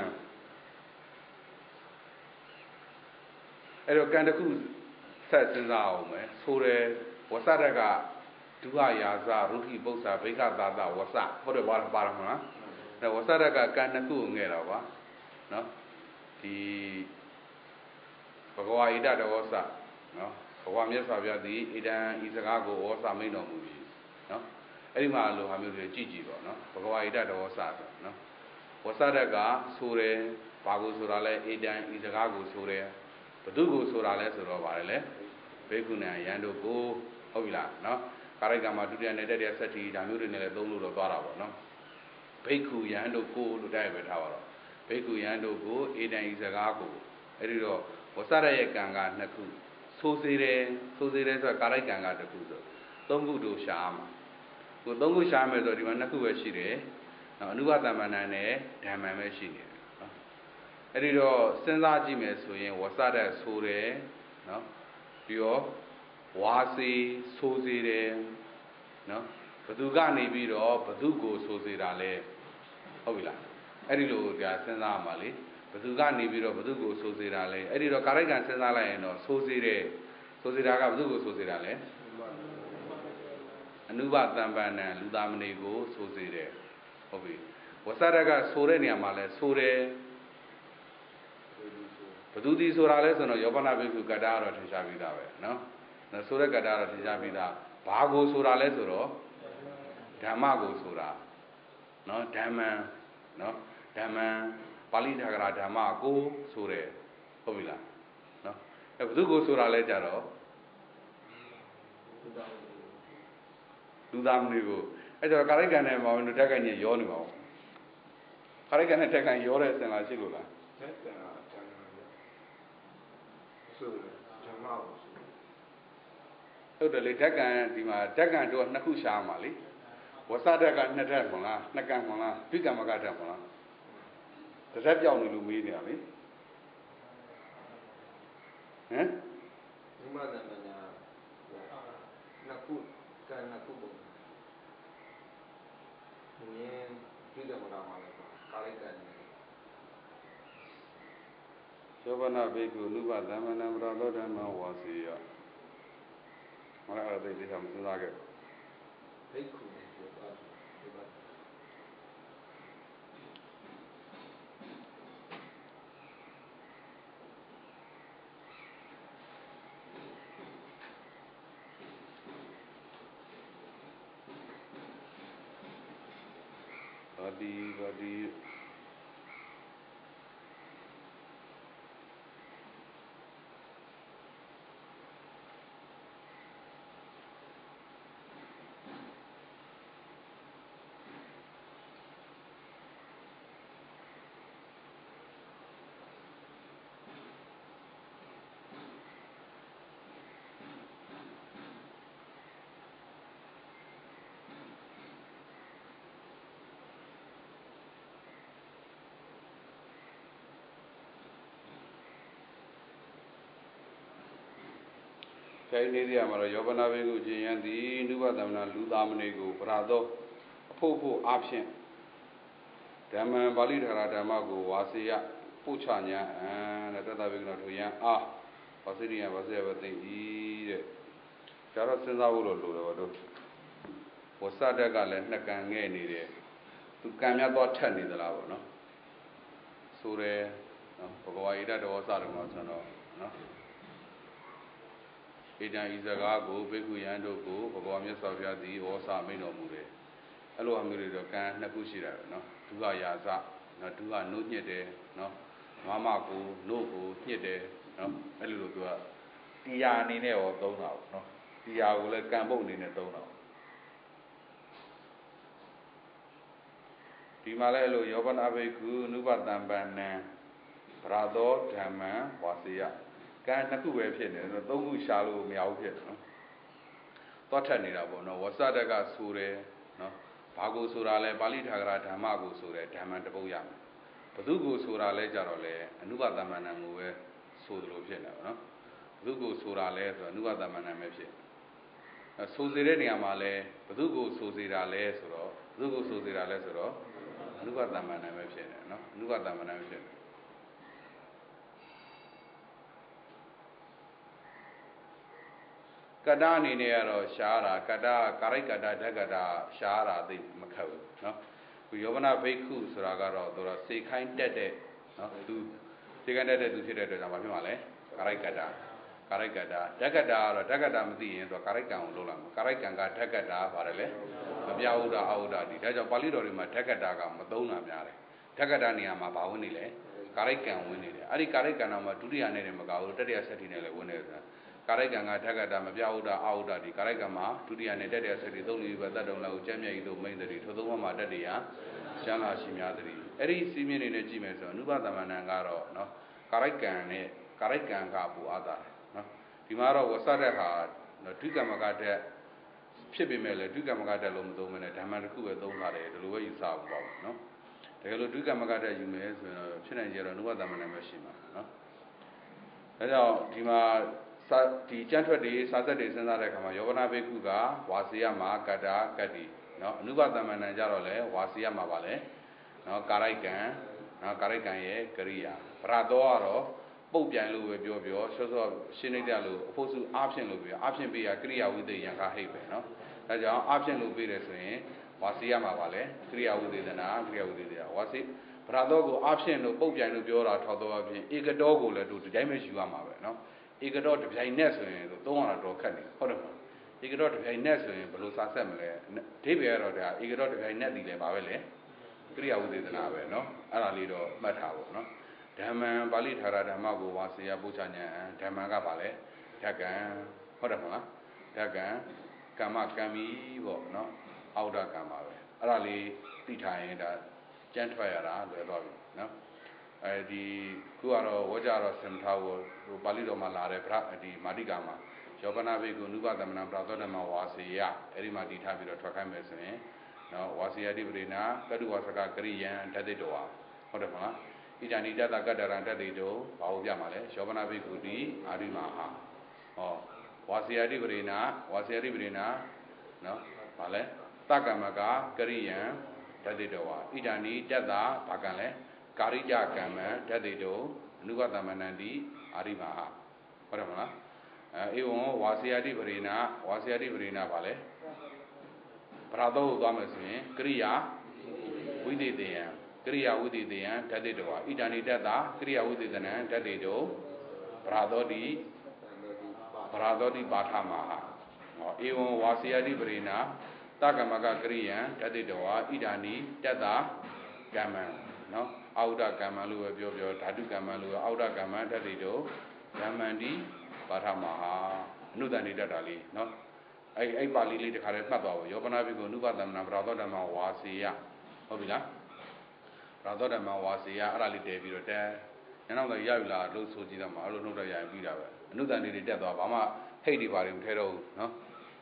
အဲ့တော့ကံတစ်ခုဆက်စဉ်းစားအောင်မယ်ဆိုတယ်ဝဆရကဒုဟယာဇရုဒိပု္ပ္ပာဘိက္ခတာတဝဆဟုတ်တယ်ပါရမလားအဲဝဆရကကံနှစ်ခုကိုငဲ့တာပါနော်ဒီဘဂဝါဣဒတဝဆနော်ဘဂဝါမြတ်စွာဘုရားသည်ဣဒံဤစကားကိုဝဆမိန်တော်မူပြီနော်အဲ့ဒီမှာလိုဟာမျိုးတွေကြည့်ပေါ့နော်ဘဂဝါဣဒတဝဆဆိုနော်ဝဆရကဆိုတယ်ဘာကိုဆိုတာလဲဣဒံဤစကားကိုဆိုတယ်ဘု து ကိုဆိုတာလဲဆိုတော့ဗါတယ်လေဘေကုဏယံတို့ကိုဟုတ်ပြီလားနော်ကာရိုက်ကမှာဒုတိယနဲ့တတိယဆက်တီဒါမျိုးတွေနဲ့လည်းသုံးလို့တော့သွားတာပေါ့နော်ဘိက္ခုယံတို့ကိုလို့တိုက်ပဲထားပါတော့ဘိက္ခုယံတို့ကိုဣဒံဤစကားကိုအဲ့ဒီတော့ဝဆရရဲ့ကံကနှစ်ခုဆိုစေတယ်ဆိုတာကာရိုက်ကံကတစ်ခုဆိုသုံးခုတို့ရှားမှာကိုသုံးခုရှားမယ်ဆိုဒီမှာနှစ်ခုပဲရှိတယ်နော်အနုဘတမ္ပန္နနဲ့ဓမ္မံပဲရှိနေတယ်နော်အဲ့ဒီတော့စဉ်းစားကြည့်မယ်ဆိုရင်ဝဆရဆိုတယ်နော်ပြီးတော့ဝါစီဆိုစေတယ်နော်ဘသူကနေပြီးတော့ဘသူကိုဆိုစေတာလဲဟုတ်ပြီလားအဲ့ဒီလိုကြာစဉ်းစားရမှာလေဘသူကနေပြီးတော့ဘသူကိုဆိုစေတာလဲအဲ့ဒီတော့ကာရိုက်ကံစဉ်းစားလိုက်ရင်တော့ဆိုစေတယ်ဆိုစေတာကဘသူကိုဆိုစေတာလဲအနုဘတမ္ပန္နလူသားမဏိကိုဆိုစေတယ်ဟုတ်ပြီဝဆရကဆိုတဲ့နေရာမှာလဲဆိုတယ်ဘသူဒီဆိုတာလဲဆိုတော့ယောပနာဘိက္ခုကတ္တကတော့ထင်ရှားပြီးသားပဲနော်ဆိုတဲ့ကတ္တကတော့ထင်ရှားပြီးသားဘာကိုဆိုတာလဲဆိုတော့ဓမ္မကိုဆိုတာနော်ဓမ္မံနော်ဓမ္မံပါဠိထာဂရဓမ္မကိုဆိုတယ်ဟုတ်ပြီလားနော်အဲဘသူကိုဆိုတာလဲကြတော့လူသားမနေဘူးအဲ့တော့ကာရိကံနဲ့မောင်တို့ဓာတ်ကန်ကြီးရောနေပါဦးကာရိကံနဲ့ဓာတ်ကန်ရောတဲ့အစဉ်လားရှိလို့လားဓာတ်ကန်ကဓမ္မဆိုဓမ္မကိုဟုတ်တယ်လေဓာတ်ကန်ဒီမှာဓာတ်ကန်တို့နှစ်ခုရှားမှာလေဝဆဓာတ်ကနှစ်ဓာတ်မလားနှစ်ကန်မလားဒုက္ကမကဓာတ်မလားတစ်ဓာတ်ပြောင်းနေလို့မေးနေတာလေဟမ်ဒီမှာတမညာနှစ်ခုကန်နှစ်ခုပုံမြင်ဒုက္ကမကမှာလည်းကာလိကံသောဗနာဘိက္ခုနုပသမ္မနံပရသောဓမ္မဝါစီယမလားအဲ့ဒါသိချာမစဉ်းစားခဲ့ဘိက္ခုဆိုတာဒီမှာဘာဒီခိုင်းနေရမှာတော့ယောဂနာဘေကုခြင်းယံသည်နုဘသမနာလူသားမဏိကိုပရာသောအဖို့အဖြစ်ဓမ္မံပါဠိထာရဓမ္မကိုဝါစီယပို့ချညာတဲ့တတဘေကုနာတို့ယံအားဝါစီရိယဝါစီယဘသိဤတဲ့ဒါတော့စဉ်းစားဖို့လိုတယ်ဗောတို့ဝဆတက်ကလည်းနှစ်ကန်ငဲ့နေတယ်သူကံများတော့ထက်နေသလားဗောနော်ဆိုတယ်နော်ဘဂဝါဣဒတော်ဝဆတော်မှာဆိုတော့နော်ဣဒံဤစကားကိုဘိက္ခုယံတို့ကိုဘဂဝါမြတ်စွာဘုရားသည်ဩစာမိန့်တော်မူတယ်အဲ့လိုအမျိုးတွေတော့ကံနှစ်ခုရှိတာပဲနော်ဒုက္ခရာဇနော်ဒုက္ခနိုးညစ်တယ်နော်မမကိုနို့ကိုညစ်တယ်နော်အဲ့လိုသူကတရားအနေနဲ့ရောသုံးတာပေါ့နော်တရားကိုလည်းကံပုတ်အနေနဲ့သုံးတာဒီမှာလည်းအဲ့လိုယောဘနာဘိက္ခုနုပတံပန္နံဗရသောဓမ္မံဝါစီယကံနှစ်ခုပဲဖြစ်နေတယ်သုံးခုရှာလို့မရဘူးဖြစ်တယ်နော်သွားထက်နေတာပေါ့နော်ဝဆတကဆိုတယ်နော်ဘာကိုဆိုတာလဲပါဠိထာဂရဓမ္မကိုဆိုတယ်ဓမ္မံတပုတ်ရမယ်ဘု து ကိုဆိုတာလဲကြတော့လေအနုပတမဏံကိုပဲဆိုသလိုဖြစ်နေပါနော်ဘု து ကိုဆိုတာလဲဆိုတော့အနုပတမဏံပဲဖြစ်ဆိုစေတဲ့နေရာမှာလဲဘု து ကိုဆိုစေတာလဲဆိုတော့ဘု து ကိုဆိုစေတာလဲဆိုတော့အနုပတမဏံပဲဖြစ်နေနော်အနုပတမဏံပဲဖြစ်နေကတ္တအနေနဲ့ကတော့ရှားတာကတ္တကာရိကတ္တဓကတ္တရှားတာသိမခက်ဘူးနော်ခုယောဂနာဘိက္ခုဆိုတာကတော့သူတော့စေခိုင်းတက်တဲ့နော်သူစေခိုင်းတက်တဲ့သူဖြစ်တဲ့အတွက်ကြောင့်ဘာဖြစ်မှာလဲကာရိကတ္တဓကတ္တကတော့ဓကတ္တမသိရင်သူကာရိကံကိုလုပ်လာမှာကာရိကံကဓကတ္တပါတယ်လေမပြဝုဒ္ဓအဝုဒ္ဓဒီဒါကြောင့်ပါဠိတော်တွေမှာဓကတ္တကမသုံးတာများတယ်ဓကတ္တနေရာမှာဘာဝင်နေလဲကာရိကံဝင်နေတယ်အဲ့ဒီကာရိကံတော့မှဒုတိယနဲ့လည်းမကဘူးတတိယဆက်တိနဲ့လည်းဝင်နေတယ်ဆိုတာကာရိကံကဓကတ္တမပြဝုဒ္ဓအဝုဒ္ဓဒီကာရိကံမှာဒုတိယနဲ့တတိယဆက်တိသုံးလေးပဲတတ်တော်လောက်ကိုကျမ်းမြတ်ဤသို့မိန်တည်းထိုသုံးမှာတတိယရှမ်းလာရှိများတည်းအဲ့ဒီစီးမြင့်နေနဲ့ကြည့်မယ်ဆိုတော့အနုပသမဏံကတော့နော်ကာရိကံနဲ့ကာရိကံကပူအားတာနော်ဒီမှာတော့ဝဆတဲ့ဟာဒုက္ကမကတဲ့ဖြစ်ပေမဲ့လည်းဒုက္ကမကတဲ့လို့မသုံးမနဲ့ဓမ္မတစ်ခုပဲသုံးထားတယ်ဒီလိုပဲယူဆအောင်ပေါ့နော်တကယ်လို့ဒုက္ကမကတဲ့ယူမယ်ဆိုရင်တော့ဖြစ်နိုင်ကြတော့အနုပသမဏံပဲရှိမှာနော်ဒါကြောင့်ဒီမှာဒီကြမ်းထွက်တွေစာသက်တွေစဉ်းစားတဲ့အခါမှာယောဂနာဘိက္ခုကဝါစီယမှာကတ္တာကတ္တိနော်အနုပသမဏံကြတော့လေဝါစီယမှာပါလေနော်ကာရိကံနော်ကာရိကံရဲ့ကရိယာပရသောကတော့ပုတ်ပြိုင်လို့ပဲပြောစောစောရှင်းလိုက်ကြလို့အဖို့စုအားဖြင့်လို့ပြောအားဖြင့်ပေးရကရိယာဝိသေယံခဟိတ်ပဲနော်ဒါကြောင့်အားဖြင့်လို့ပေးတယ်ဆိုရင်ဝါစီယမှာပါလေကရိယာဝိသေသနာကရိယာဝိသေယဝါစီပရသောကိုအားဖြင့်လို့ပုတ်ပြိုင်လို့ပြောတာထောက်တော့အပြင်ဧကတောကိုလည်းဒီတိုင်းပဲယူရမှာပဲနော်ဧကတောတပြိုင်နဲ့ဆိုရင်သုံးရတာတော့ခက်နေဟုတ်တယ်မလားဧကတောတပြိုင်နဲ့ဆိုရင်ဘယ်လိုစာဆက်မလဲအဓိပ္ပာယ်ကတော့ဒါဧကတောတပြိုင်နဲ့တည်တယ်ပါပဲလေကရိယာဝိသေသနာပဲနော်အဲ့ဒါလေးတော့မှတ်ထားဖို့နော်ဓမ္မံပါဠိထာရဓမ္မကိုဝါစီယပု္ပ္ပဉ္ဉံဓမ္မံကပါလေဓကံဟုတ်တယ်မလားဓကံကကမ္မကံမီပေါ့နော်အောက်တာကံပါပဲအဲ့ဒါလေးသိထားရင်ဒါကြမ်းထွက်ရတာလွယ်သွားပြီနော်ဒီခုကတော့ဝါကြတော့စင်ထားဖို့ဟိုပါဠိတော်မှာလာတဲ့ဗရဒီမာတိကာမှာယောပနာဘိကုနုပသမဏပရာသောဓမ္မဝါစေယအဲ့ဒီမှာတည်ထားပြီးတော့ထွက်ခိုင်းမယ်ဆိုရင်နော်ဝါစေယတိပရိနာကတုဝါစကကရိယံဓတ္တိတောဟုတ်တယ်မလားဣဇာနိတတကတ္တရံဓတ္တိတောဘာလို့ပြမှာလဲယောပနာဘိကုတိအာရိမဟာဟောဝါစေယတိပရိနာနော်ဘာလဲတက္ကမကကရိယံဓတ္တိတောဣဇာနိတတဘာကံလဲကာရိကြကမ္မံဓတ္တိတောအနုပသမဏန္တိအာရိမဟာဟုတ်တယ်မလားဧဝံဝါစေယတိပရိနာပါလေပရာသောကိုသွားမယ်ဆိုရင်ကရိယာဝိသေတယံဓတ္တိတောဣဒာနိတတကရိယာဝိသေတနံဓတ္တိတောပရာသောတိပါထမဟာဧဝံဝါစေယတိပရိနာတကမကကရိယံဓတ္တိတောဣဒာနိတတကမ္မံနော်အောက်ဒကမ္မလို့ပဲပြောဓာတုကမ္မလို့အောက်ဒကမ္မဓတ္တိတောဓမ္မန္တိပါထမဟာအနုတန်နေတတ်တာလေးနော်အဲ့ပါဠိလေးတစ်ခါတည်းမှတ်သွားဖို့ယောပနာဘိကုအနုပသမဏပရာသောဓမ္မဝါစေယဟုတ်ပြီလားပရာသောဓမ္မဝါစေယအဲ့ဒါလေးတည်ပြီးတော့တဲညနောက်တော့ရယူလာလို့ဆိုကြည့်တော့မှအဲ့လိုနှုတ်တော့ရရင်ပြီးတာပဲအနုတန်နေတွေတက်သွားဘာမှဟိတ်တွေပါတွေမထဲတော့ဘူးနော်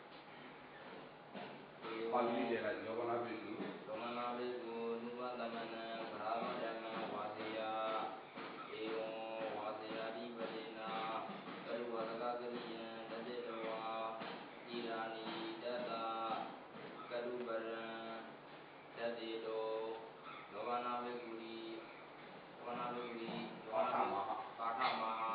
ပါဠိလေးတည်လိုက်ယောပနာဘိကုအနုပသမဏပရာသောဓမ္မဝါစေယဧဝံဝါစေယတိပတိနာကရုဝါစကကရိယံဓတ္တိတောဣဒာနိတတကရုပရံဓတ္တိတောလောဘနာဘိကုတိပါထမဟာလောဘနာဘိကုတိပါထမဟာ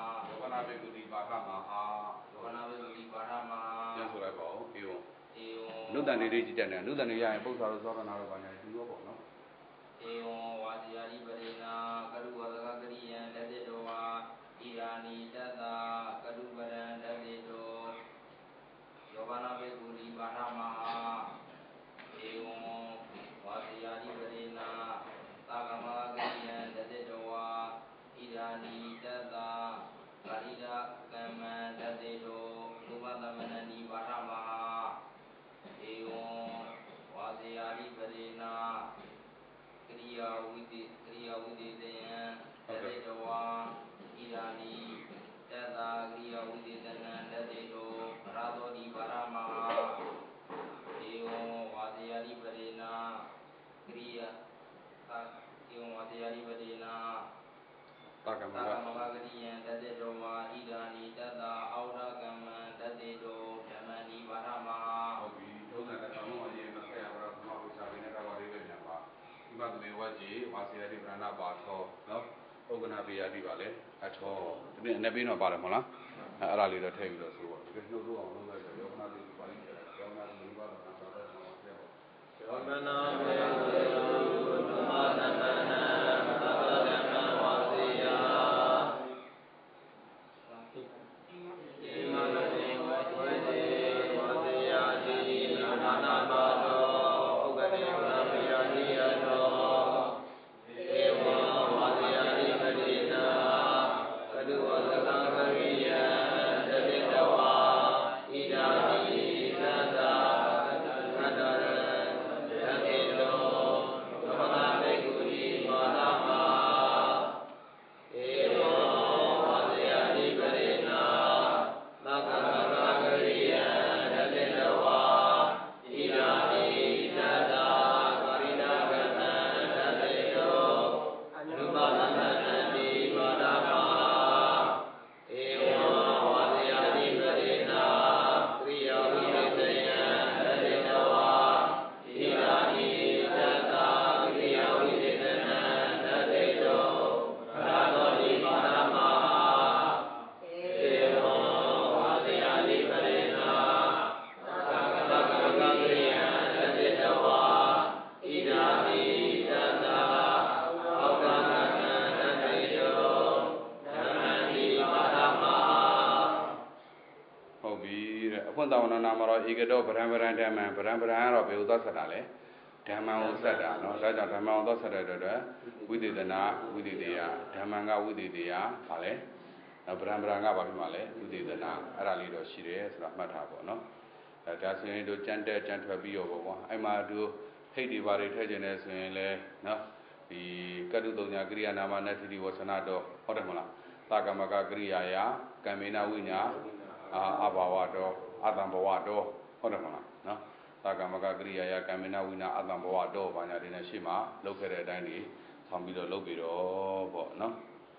ပြန်ဆိုလိုက်ပါဦးဧဝံနုတ္တန်တွေကြည့်တယ်နုတ္တန်တွေရရင်ပု္ပ္ပာရောသောရဏရောဘာညာဒီရောပေါ့နော်ဧဝံဝါစီယာတိပရိနာကရုဝါစကကရိယံဓတ္တိတောဣဒာနိတတကရုပရံဓတ္တိတောယောဘနာဘိကုတိပါထမဟာဧဝံဝါစီယာတိပရိနာသာကမကရိယံဓတ္တိတောဣဒာနိတတကာရိဒကမ္မံဓတ္တိတောနုပသမဏန္တိပါထမဟာဧဝံဝါစီယာတိပရိနာကရိယာဝိသေတယံဓတ္တိတောဣဒာနိတတကရိယာဝိသေတနံဓတ္တိတောပရာသောတိပါရမဟာဧဝံဝါစီယာတိပရိနာကရိယာဧဝံဝါစီယာတိပရိနာတက္ကမကကရိယံဓတ္တိတောဣဒာနိတတအောဒကမ္မံဓတ္တိတောဓမ္မန္တိပါရမဟာဟုတ်ပြီဒုက္ခတကောင်အရေးမဆက်ရပါဘူးသမဘုရားဘိနေကဘာလေးပဲညာပါဒီမှာမေဝကြီးဝါစီယာတိပရဏပါထောနော်ဥက္ကနာပိယတိပါလေအထောဒီနေ့အနေပြီးတော့ပါတယ်မဟုတ်လားအဲ့ဒါလေးတော့ထည့်ပြီးတော့ဆိုပါဒီနှုတ်တော့အောင်လုပ်လိုက်တော့ယောဂနာတိပါဠိကျတယ်ယောဂနာတိဘာလို့သာသာတော့ဆရာပေါ့ယောဂနာမေသမသမနာသဗ္ဗဓမ္မဝါစီယာဒီမနတိဝေတိဝါစီယာတိနာနာပါသောဥက္ကတိဝါပိယတိယသောဧဝံဝါစီယာတိပတိနာကတုဝသကကရိယံဓတ္တိတောဣဒာနိသတ္တကတ္တရံဓတ္တိတောသမဏဘိက္ခုတိပါဒမဧဝံဝါစီယာတိပရိနာသက္ကမကကရိယံဓတ္တိတောဣဒာနိသတ္တကာရိဏကမ္မံဓတ္တိတောအနုပသမဏန္တိပါဒမဧဝံဝါစီယာတိပရိနာကရိယာဝိသေတယံဓတ္တိတောဣဒာနိသတ္တကရိယာဝိသေတနံဓတ္တိတောပရာသောတိပါရမဧဝံဝါစီယာတိပရိနာသက္ကမကကရိယံဓတ္တိတောဣဒာနိသတ္တအောက္ခကမ္မံဓတ္တိတောဓမ္မန္တိပါရမဟုတ်ပြီတဲ့အဖွင့်တော်နာမှာတော့ဧကတောဗရံဗရံဓမ္မံဗရံကတော့ဘယ်ဥသောဆက်တာလဲဓမ္မံကိုဆက်တာနော်ဒါကြောင့်ဓမ္မံကိုသောဆက်တဲ့အတွက်ဝိသေသနာဝိသေတေယဓမ္မံကဝိသေတေယဗာလဲဗရံကဘာဖြစ်မှာလဲဝိသေသနာအဲ့ဒါလေးတော့ရှိတယ်ဆိုတာမှတ်ထားပေါ့နော်ဒါဆိုရင်တို့ကြမ်းတက်ကြမ်းထွက်ပြီးရောပေါ့ကွာအဲ့မှာတို့ဟိတ်ဒီပါတွေထည့်ခြင်းနဲ့ဆိုရင်လည်းနော်ဒီကတုတုံညာကရိယာနာမနတ္တိဝဆနာတော့ဟုတ်တယ်မလားသာကမကကရိယာယကံမေနဝိညာအဘာဝတော့အတံဘဝတော့ဟုတ်တယ်မလားနော်သာကမကကရိယာယကံမေနဝိညာအတံဘဝတော့ဘာညာတွေနဲ့ရှေ့မှာလုပ်ခဲ့တဲ့အတိုင်းကြီးဆောင်ပြီးတော့လုပ်ပြီးတော့ပေါ့နော်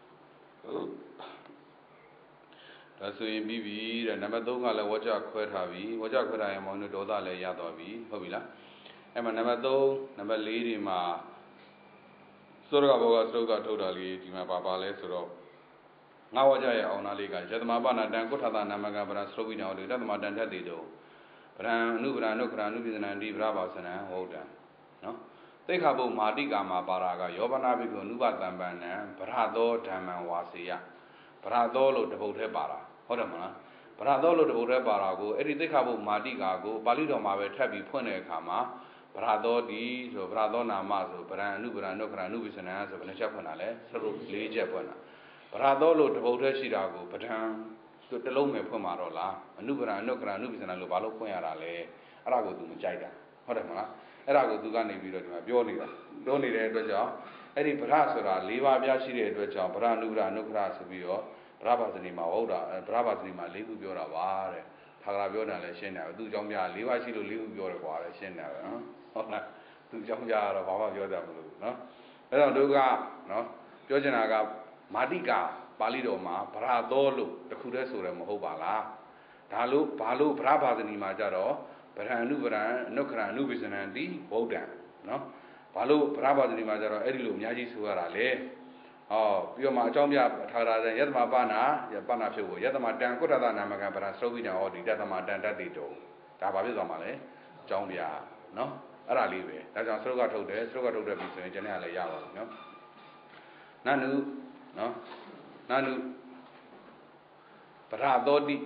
ဒါဆိုရင်ပြီးပြီတဲ့နံပါတ်3ကလည်းဝါကြခွဲထားပြီဝါကြခွဲထားရင်မောင်တို့ဒေါသလည်းရသွားပြီဟုတ်ပြီလားအဲ့မှာနံပါတ်3နံပါတ်4တွေမှာစောရကဘောကစတုကထုတ်တာလေးဒီမှာပါလဲဆိုတော့ငါဝါကြရဲ့အောင်နာလေးကယတမပနာတံကုဋ္ဌသနာမကပရစရုပ်ဝိညာဉ်တို့တတမတန်ထက်တည်တော့ဗရံအနုဗရံနုခရံအနုပိသနံဒီဗရပါစနံဟုတ်တယ်နော်သိခါဘုမာတိကာမှာပါတာကယောပနာဘိကုအနုပတံပန္နံဗရသောဓမ္မံဝါစေယဗရသောလို့တပုတ်ထဲပါတာဟုတ်တယ်မလားဗရသောလို့တပုတ်ထဲပါတာကိုအဲ့ဒီသိခါဘုမာတိကာကိုပါဠိတော်မှာပဲထပ်ပြီးဖွင့်တဲ့အခါမှာဗရသောဒီဆိုဗရသောနာမဆိုဗရံအနုဗရံနုခရံအနုပိသနံဆိုဘယ်နှချက်ဖွင့်တာလဲစရုပ်၄ချက်ဖွင့်တာဗရသောလို့တပုတ်ထဲရှိတာကိုပဒံဆိုတလုံးပဲဖွင့်မှာတော့လားအနုဗရံအနုခရံအနုပိသနံလို့ဘာလို့ဖွင့်ရတာလဲအဲ့ဒါကိုသူမကြိုက်တာဟုတ်တယ်မလားအဲ့ဒါကိုသူကနေပြီးတော့ဒီမှာပြောနေတဲ့အတွက်ကြောင့်အဲ့ဒီဗရဆိုတာ၄ပါးပြရှိတဲ့အတွက်ကြောင့်ဗရအနုဗရအနုခရဆိုပြီးတော့ဗရပါစနီမှာဟုတ်တာဗရပါစနီမှာ၄ခုပြောတာပါတဲ့ထာဂရပြောတာလည်းရှင်းတယ်သူเจ้าပြ၄ပါးရှိလို့၄ခုပြောတယ်ကွာလည်းရှင်းတယ်ပဲနော်ဟုတ်လားသူเจ้าပြတော့ဘာမှပြောတတ်မလို့နော်အဲ့တော့တို့ကနော်ပြောချင်တာကမာတိကာပါဠိတော်မှာဗရသောလို့တခုတည်းဆိုတယ်မဟုတ်ပါလားဒါလို့ဘာလို့ဗရပါစနီမှာကြတော့ဗရံအနုဗရံအနုခရံအနုပိစနံတိဗုဒ္ဓံနော်ဘာလို့ဗရပါစနီမှာကြတော့အဲ့ဒီလိုအများကြီးဆိုရတာလေပြီးတော့မှအကြောင်းပြထားတာယတမပါဏာဖြုတ်ကိုယတမတံကုဋ္ဌသနာမကံဗရံစရုပ်ဝိညာဉ်ဟောဒီတတမတံတတ္တိတုံဒါဘာဖြစ်သွားမှာလဲအကြောင်းပြနော်အဲ့ဒါလေးပဲဒါကြောင့်စရုပ်ကထုတ်တယ်စရုပ်ကထုတ်တယ်ပြီဆိုရင်ကျန်တဲ့ကလည်းရပါဘူးနော်နန္နုနော်နန္နုဗရသောတိ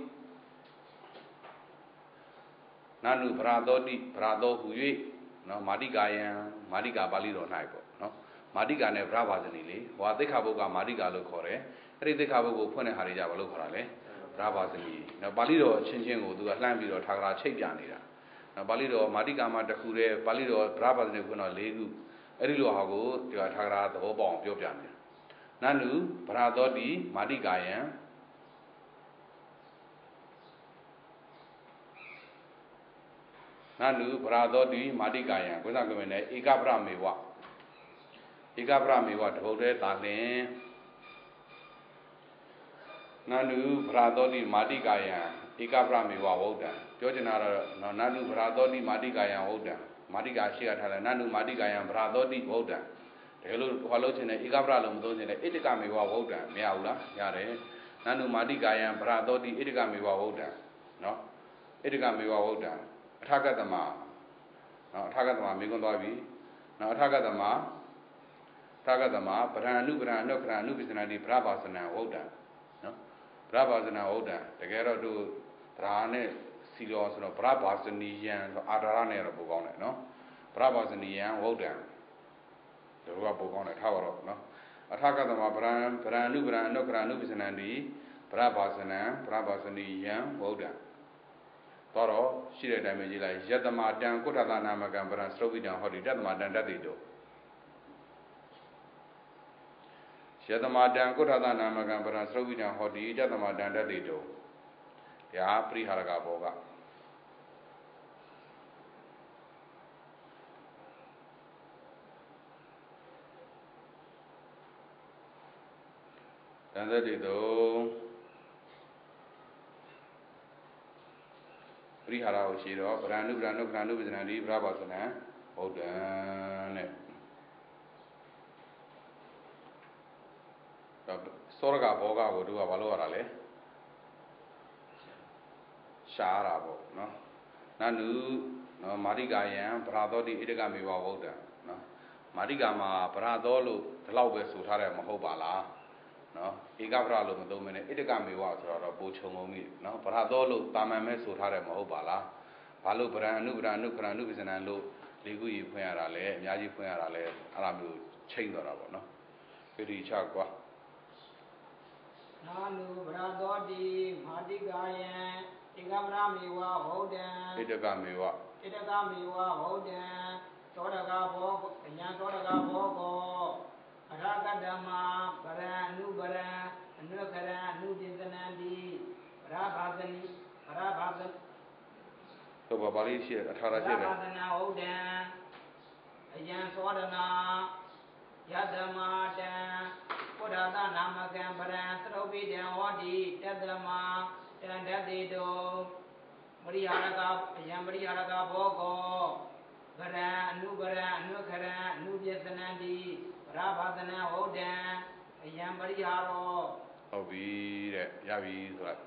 နန္နုဗရသောတိဗရသောဟူ၍နော်မာတိကာယံမာတိကာပါဠိတော်၌ပေါ့နော်မာတိကာနဲ့ဗရပါစနီလေဟိုကသိက္ခာပုဒ်ကမာတိကာလို့ခေါ်တယ်အဲ့ဒီသိက္ခာပုဒ်ကိုဖွင့်တဲ့ဟာတွေကြဘာလို့ခေါ်တာလဲဗရပါစနီနော်ပါဠိတော်အချင်းချင်းကိုသူကလှမ်းပြီးတော့ထာဂရာချိတ်ပြနေတာနော်ပါဠိတော်မာတိကာမှာတစ်ခုတည်းပါဠိတော်ဗရပါစနီဖွင့်တော့၄ခုအဲ့ဒီလိုဟာကိုဒီကထာဂရာသဘောပေါက်အောင်ပြောပြနေတာနန္နုဗရသောတိမာတိကာယံနန္နုဗရသောတိမာတိကာယံကိုယ်စားကမင်းနဲ့ဧကပရမေဝဧကပရမေဝတပုတ်တည်းသာလင်နန္နုဗရသောတိမာတိကာယံဧကပရမေဝဝုဒ္ဒံပြောချင်တာတော့နန္နုဗရသောတိမာတိကာယံဝုဒ္ဒံမာတိကာရှိရထားတယ်နန္နုမာတိကာယံဗရသောတိဝုဒ္ဒံတကယ်လို့ဘာလို့ချင်တယ်ဧကပရလို့မသုံးချင်တယ်ဣတိကမေဝဝုဒ္ဒံမရဘူးလားရတယ်နန္နုမာတိကာယံဗရသောတိဣတိကမေဝဝုဒ္ဒံနော်ဣတိကမေဝဝုဒ္ဒံအထကတမနော်အထကတမမိကွန်းသွားပြီနော်အထကတမဗရံအနုဗရံအနုခရံအနုပိစနံဒီဗရပါစနံဝုဒ္ဒံနော်ဗရပါစနံဝုဒ္ဒံတကယ်တော့သူဗရာနဲ့စီလောဆိုတော့ဗရပါစနီယံဆိုအာဒါရနဲ့တော့ပိုကောင်းတယ်နော်ဗရပါစနီယံဝုဒ္ဒံတို့ကပိုကောင်းတယ်ထားပါတော့နော်အထကတမဗရံအနုဗရံအနုခရံအနုပိစနံဒီဗရပါစနံဗရပါစနီယံဝုဒ္ဒံတော့ရှိတဲ့အတိုင်းပဲကြည့်လိုက်ယတမတံကုဋ္ဌသနာမကံဗရံစရုပ်ဝိတံဟောဒီတတမတံတတ္တိတုယတမတံကုဋ္ဌသနာမကံဗရံစရုပ်ဝိတံဟောဒီတတမတံတတ္တိတုဒါပရိဟာရကဘောကတံတတ္တိတုပရိဟာရကိုရှိတော့ဗရဏုဗရဏုခရဏုပိစနံဒီဗရပါစနံဗုဒ္ဓံတဲ့စောရကဘောကကိုတို့ကဘာလို့ရတာလဲရှားတာပေါ့နော်နန္နုနော်မာတိကာယံဗရသောတိဣတိကမေဝဗုဒ္ဓံနော်မာတိကာမှာဗရသောလို့ဒီလောက်ပဲဆိုထားတယ်မဟုတ်ပါလားနော်ဧကပရလို့မသုံးမနဲ့ဣတိကမေဝဆိုတော့ပိုချုံကုန်ပြီနော်ဗရသောလို့တာမန်ပဲဆိုထားတယ်မဟုတ်ပါလားဘာလို့ဗရံအနုဗရံအနုခရံအနုပိစနံလို့၄ခုကြီးဖွင့်ရတာလဲအများကြီးဖွင့်ရတာလဲအဲ့လိုမျိုးချိန်တော့တာပေါ့နော်ဒီချကွာနာနုဗရသောတိမာတိကာယံဧ Egamramewa Hodan, Itagamewa, Itagamewa Hodan, Todagabo, Yan Todagabo, Ragadama, Bara, Nubara, Nukara, Nudinanandi, Rabazani, Rabazan, so Babali share, Atara share. Rabazana Hodan, Yan Sodana, Yadama, Kodada Namagan, Bara, Srobi, Wadi, Tadama. Tandadido Mariaraga, Yamariaraga Bogo, Gara, Nugara, Nukara, Nubiasanandi, Rabadana Odan, Yamariaro. Oh, be that Yavi is right.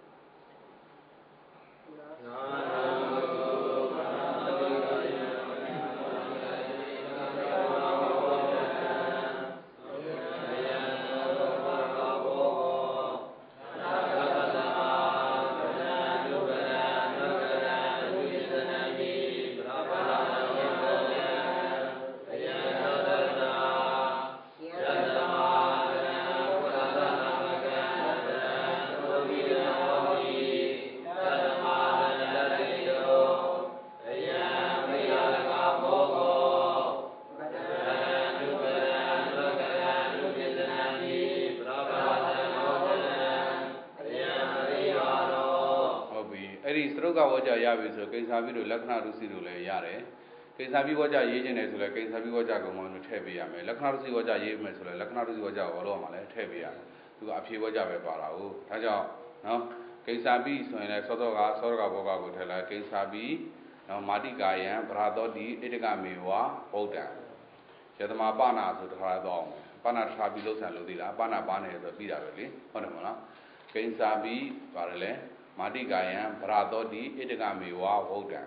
Yavi, so Kinsabi to Lakna to Sidule Yare. Kinsabi Waja Yajin as like Kinsabi Waja Gomon to Tebia, Lakna to Waja Yamas, Lakna to Waja Oroma, Tebia, to Api Waja Parao, Taja, no, Kinsabi, so in a Sotoga, Sorga Boga would tell like Kinsabi, no Mati Gayan, Brado di Edegamiwa, Oda. Yadama Bana to the Haradom, Pana Trabilos and Ludila, Pana Bana is a Bida really, Honomola, Kinsabi, Parale. Mati Gayan, Brado di Edegamiwa Vodan.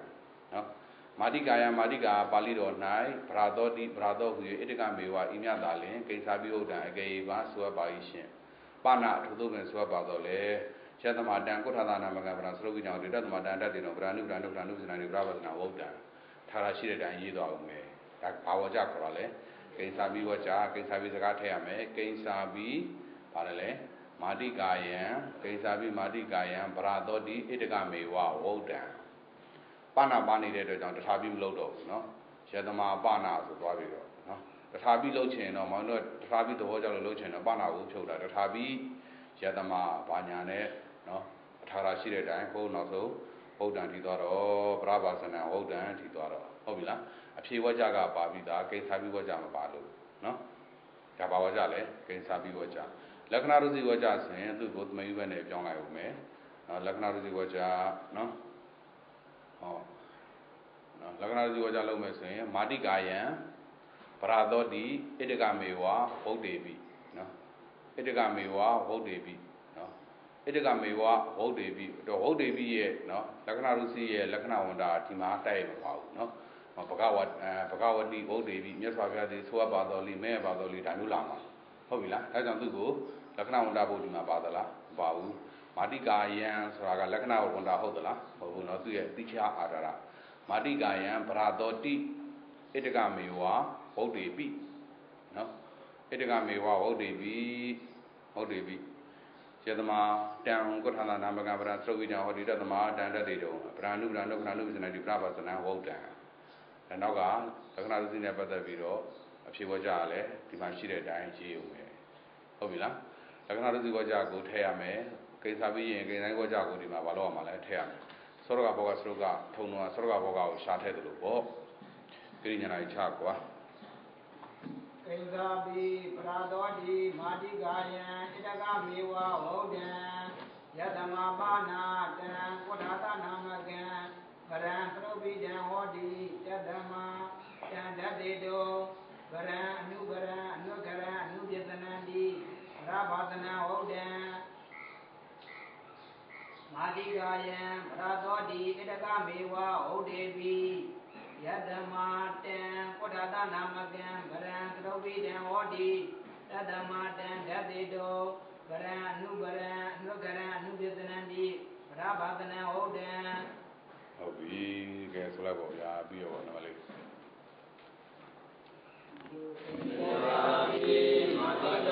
Mati Gayan, Madiga, Palido Nai, Brado di Brado, who Edegamiwa, Imiadale, Kinsabi Odan, Gaiva, Suabaishin. Pana to do and Suabadole, Chatamadan, Kotana Magabran, Slovina, the Madan, Branu, and Bravas and Vodan. Tarashid and Yido me, like Power Jackrale, Kinsabi Wacha, Kinsabi Zagateame, Kinsabi, Parale. Mati Gayan, Kinsabi Mati Gayan, Brado di Edegamiwa, Wodan. Pana Bani de Don, the Tabi Lodo, no? Shadama Bana, the Babigo, no? The Tabi Lochin, no, Mano, Tabi the Hoja Lochin, Bana Uchoda, the Tabi, Shadama Banyane, no? Tarashi de Danko, no so, Wodan Tidoro, Bravas and Wodan Tidoro, Hobila, a P. Wajaga Babida, Kinsabi Wajama Balu, no? Kabawajale, Kinsabi Waja. Laknaruzi Waja saying to both my even if young I may. Laknaruzi Waja, no? Oh, Laknaruzi Waja Lome saying, Mati Gayan, Prado di Edegamiwa, Hodebi, no? Edegamiwa, Hodebi, no? Edegamiwa, Hodebi, the Hodebi, no? Laknaruzi, Laknawanda, Tima, time, no? Pagawati, Hodebi, Mesavia, the Suabadoli, Mayabadoli, Danulama. Hobila, as on the go. Lakna Wanda Bodima Badala, Babu, Mati Gayan, Sraga Lakna Wanda Hodala, who will not do a teacher Adara. Mati Gayan, Pradoti, Edegamiwa, Odebi. No? Edegamiwa, Odebi. Jedama, down, Gotana Namagabra, Srovina, Hodidama, Dandadido, Branu, is an Adibravas and Wodan. And Noga, Lakna Zina Badavido, a Chiwajale, Dimashire, Dying Giume. Hobila. Laknaruzi Waja go Teame, Kinsabi and Ganagoja go Dima Valoma, Teame. Sorga Boga Sruga, Tono, Sorga Boga, Shated Lupo, Green and I Chaqua. Kinsabi, Pradodi, Madi Gayan, Idagamiwa, Odan, Yadama Bana, Kodata Namagan, Baran Probi, Wadi, Yadama, Tandadido, Baran, Nugara, Nubiasanandi. Rabadana Odan Madi Gayan, Pradodi, Edagamiwa, Odebi, Yadama, Kodada Namagan, Baran, Robi, and Wadi, Yadama, Dadido, Baran, Nugara, Nubiasanandi, Rabadana Odan. Oh, we get level, yeah, be on the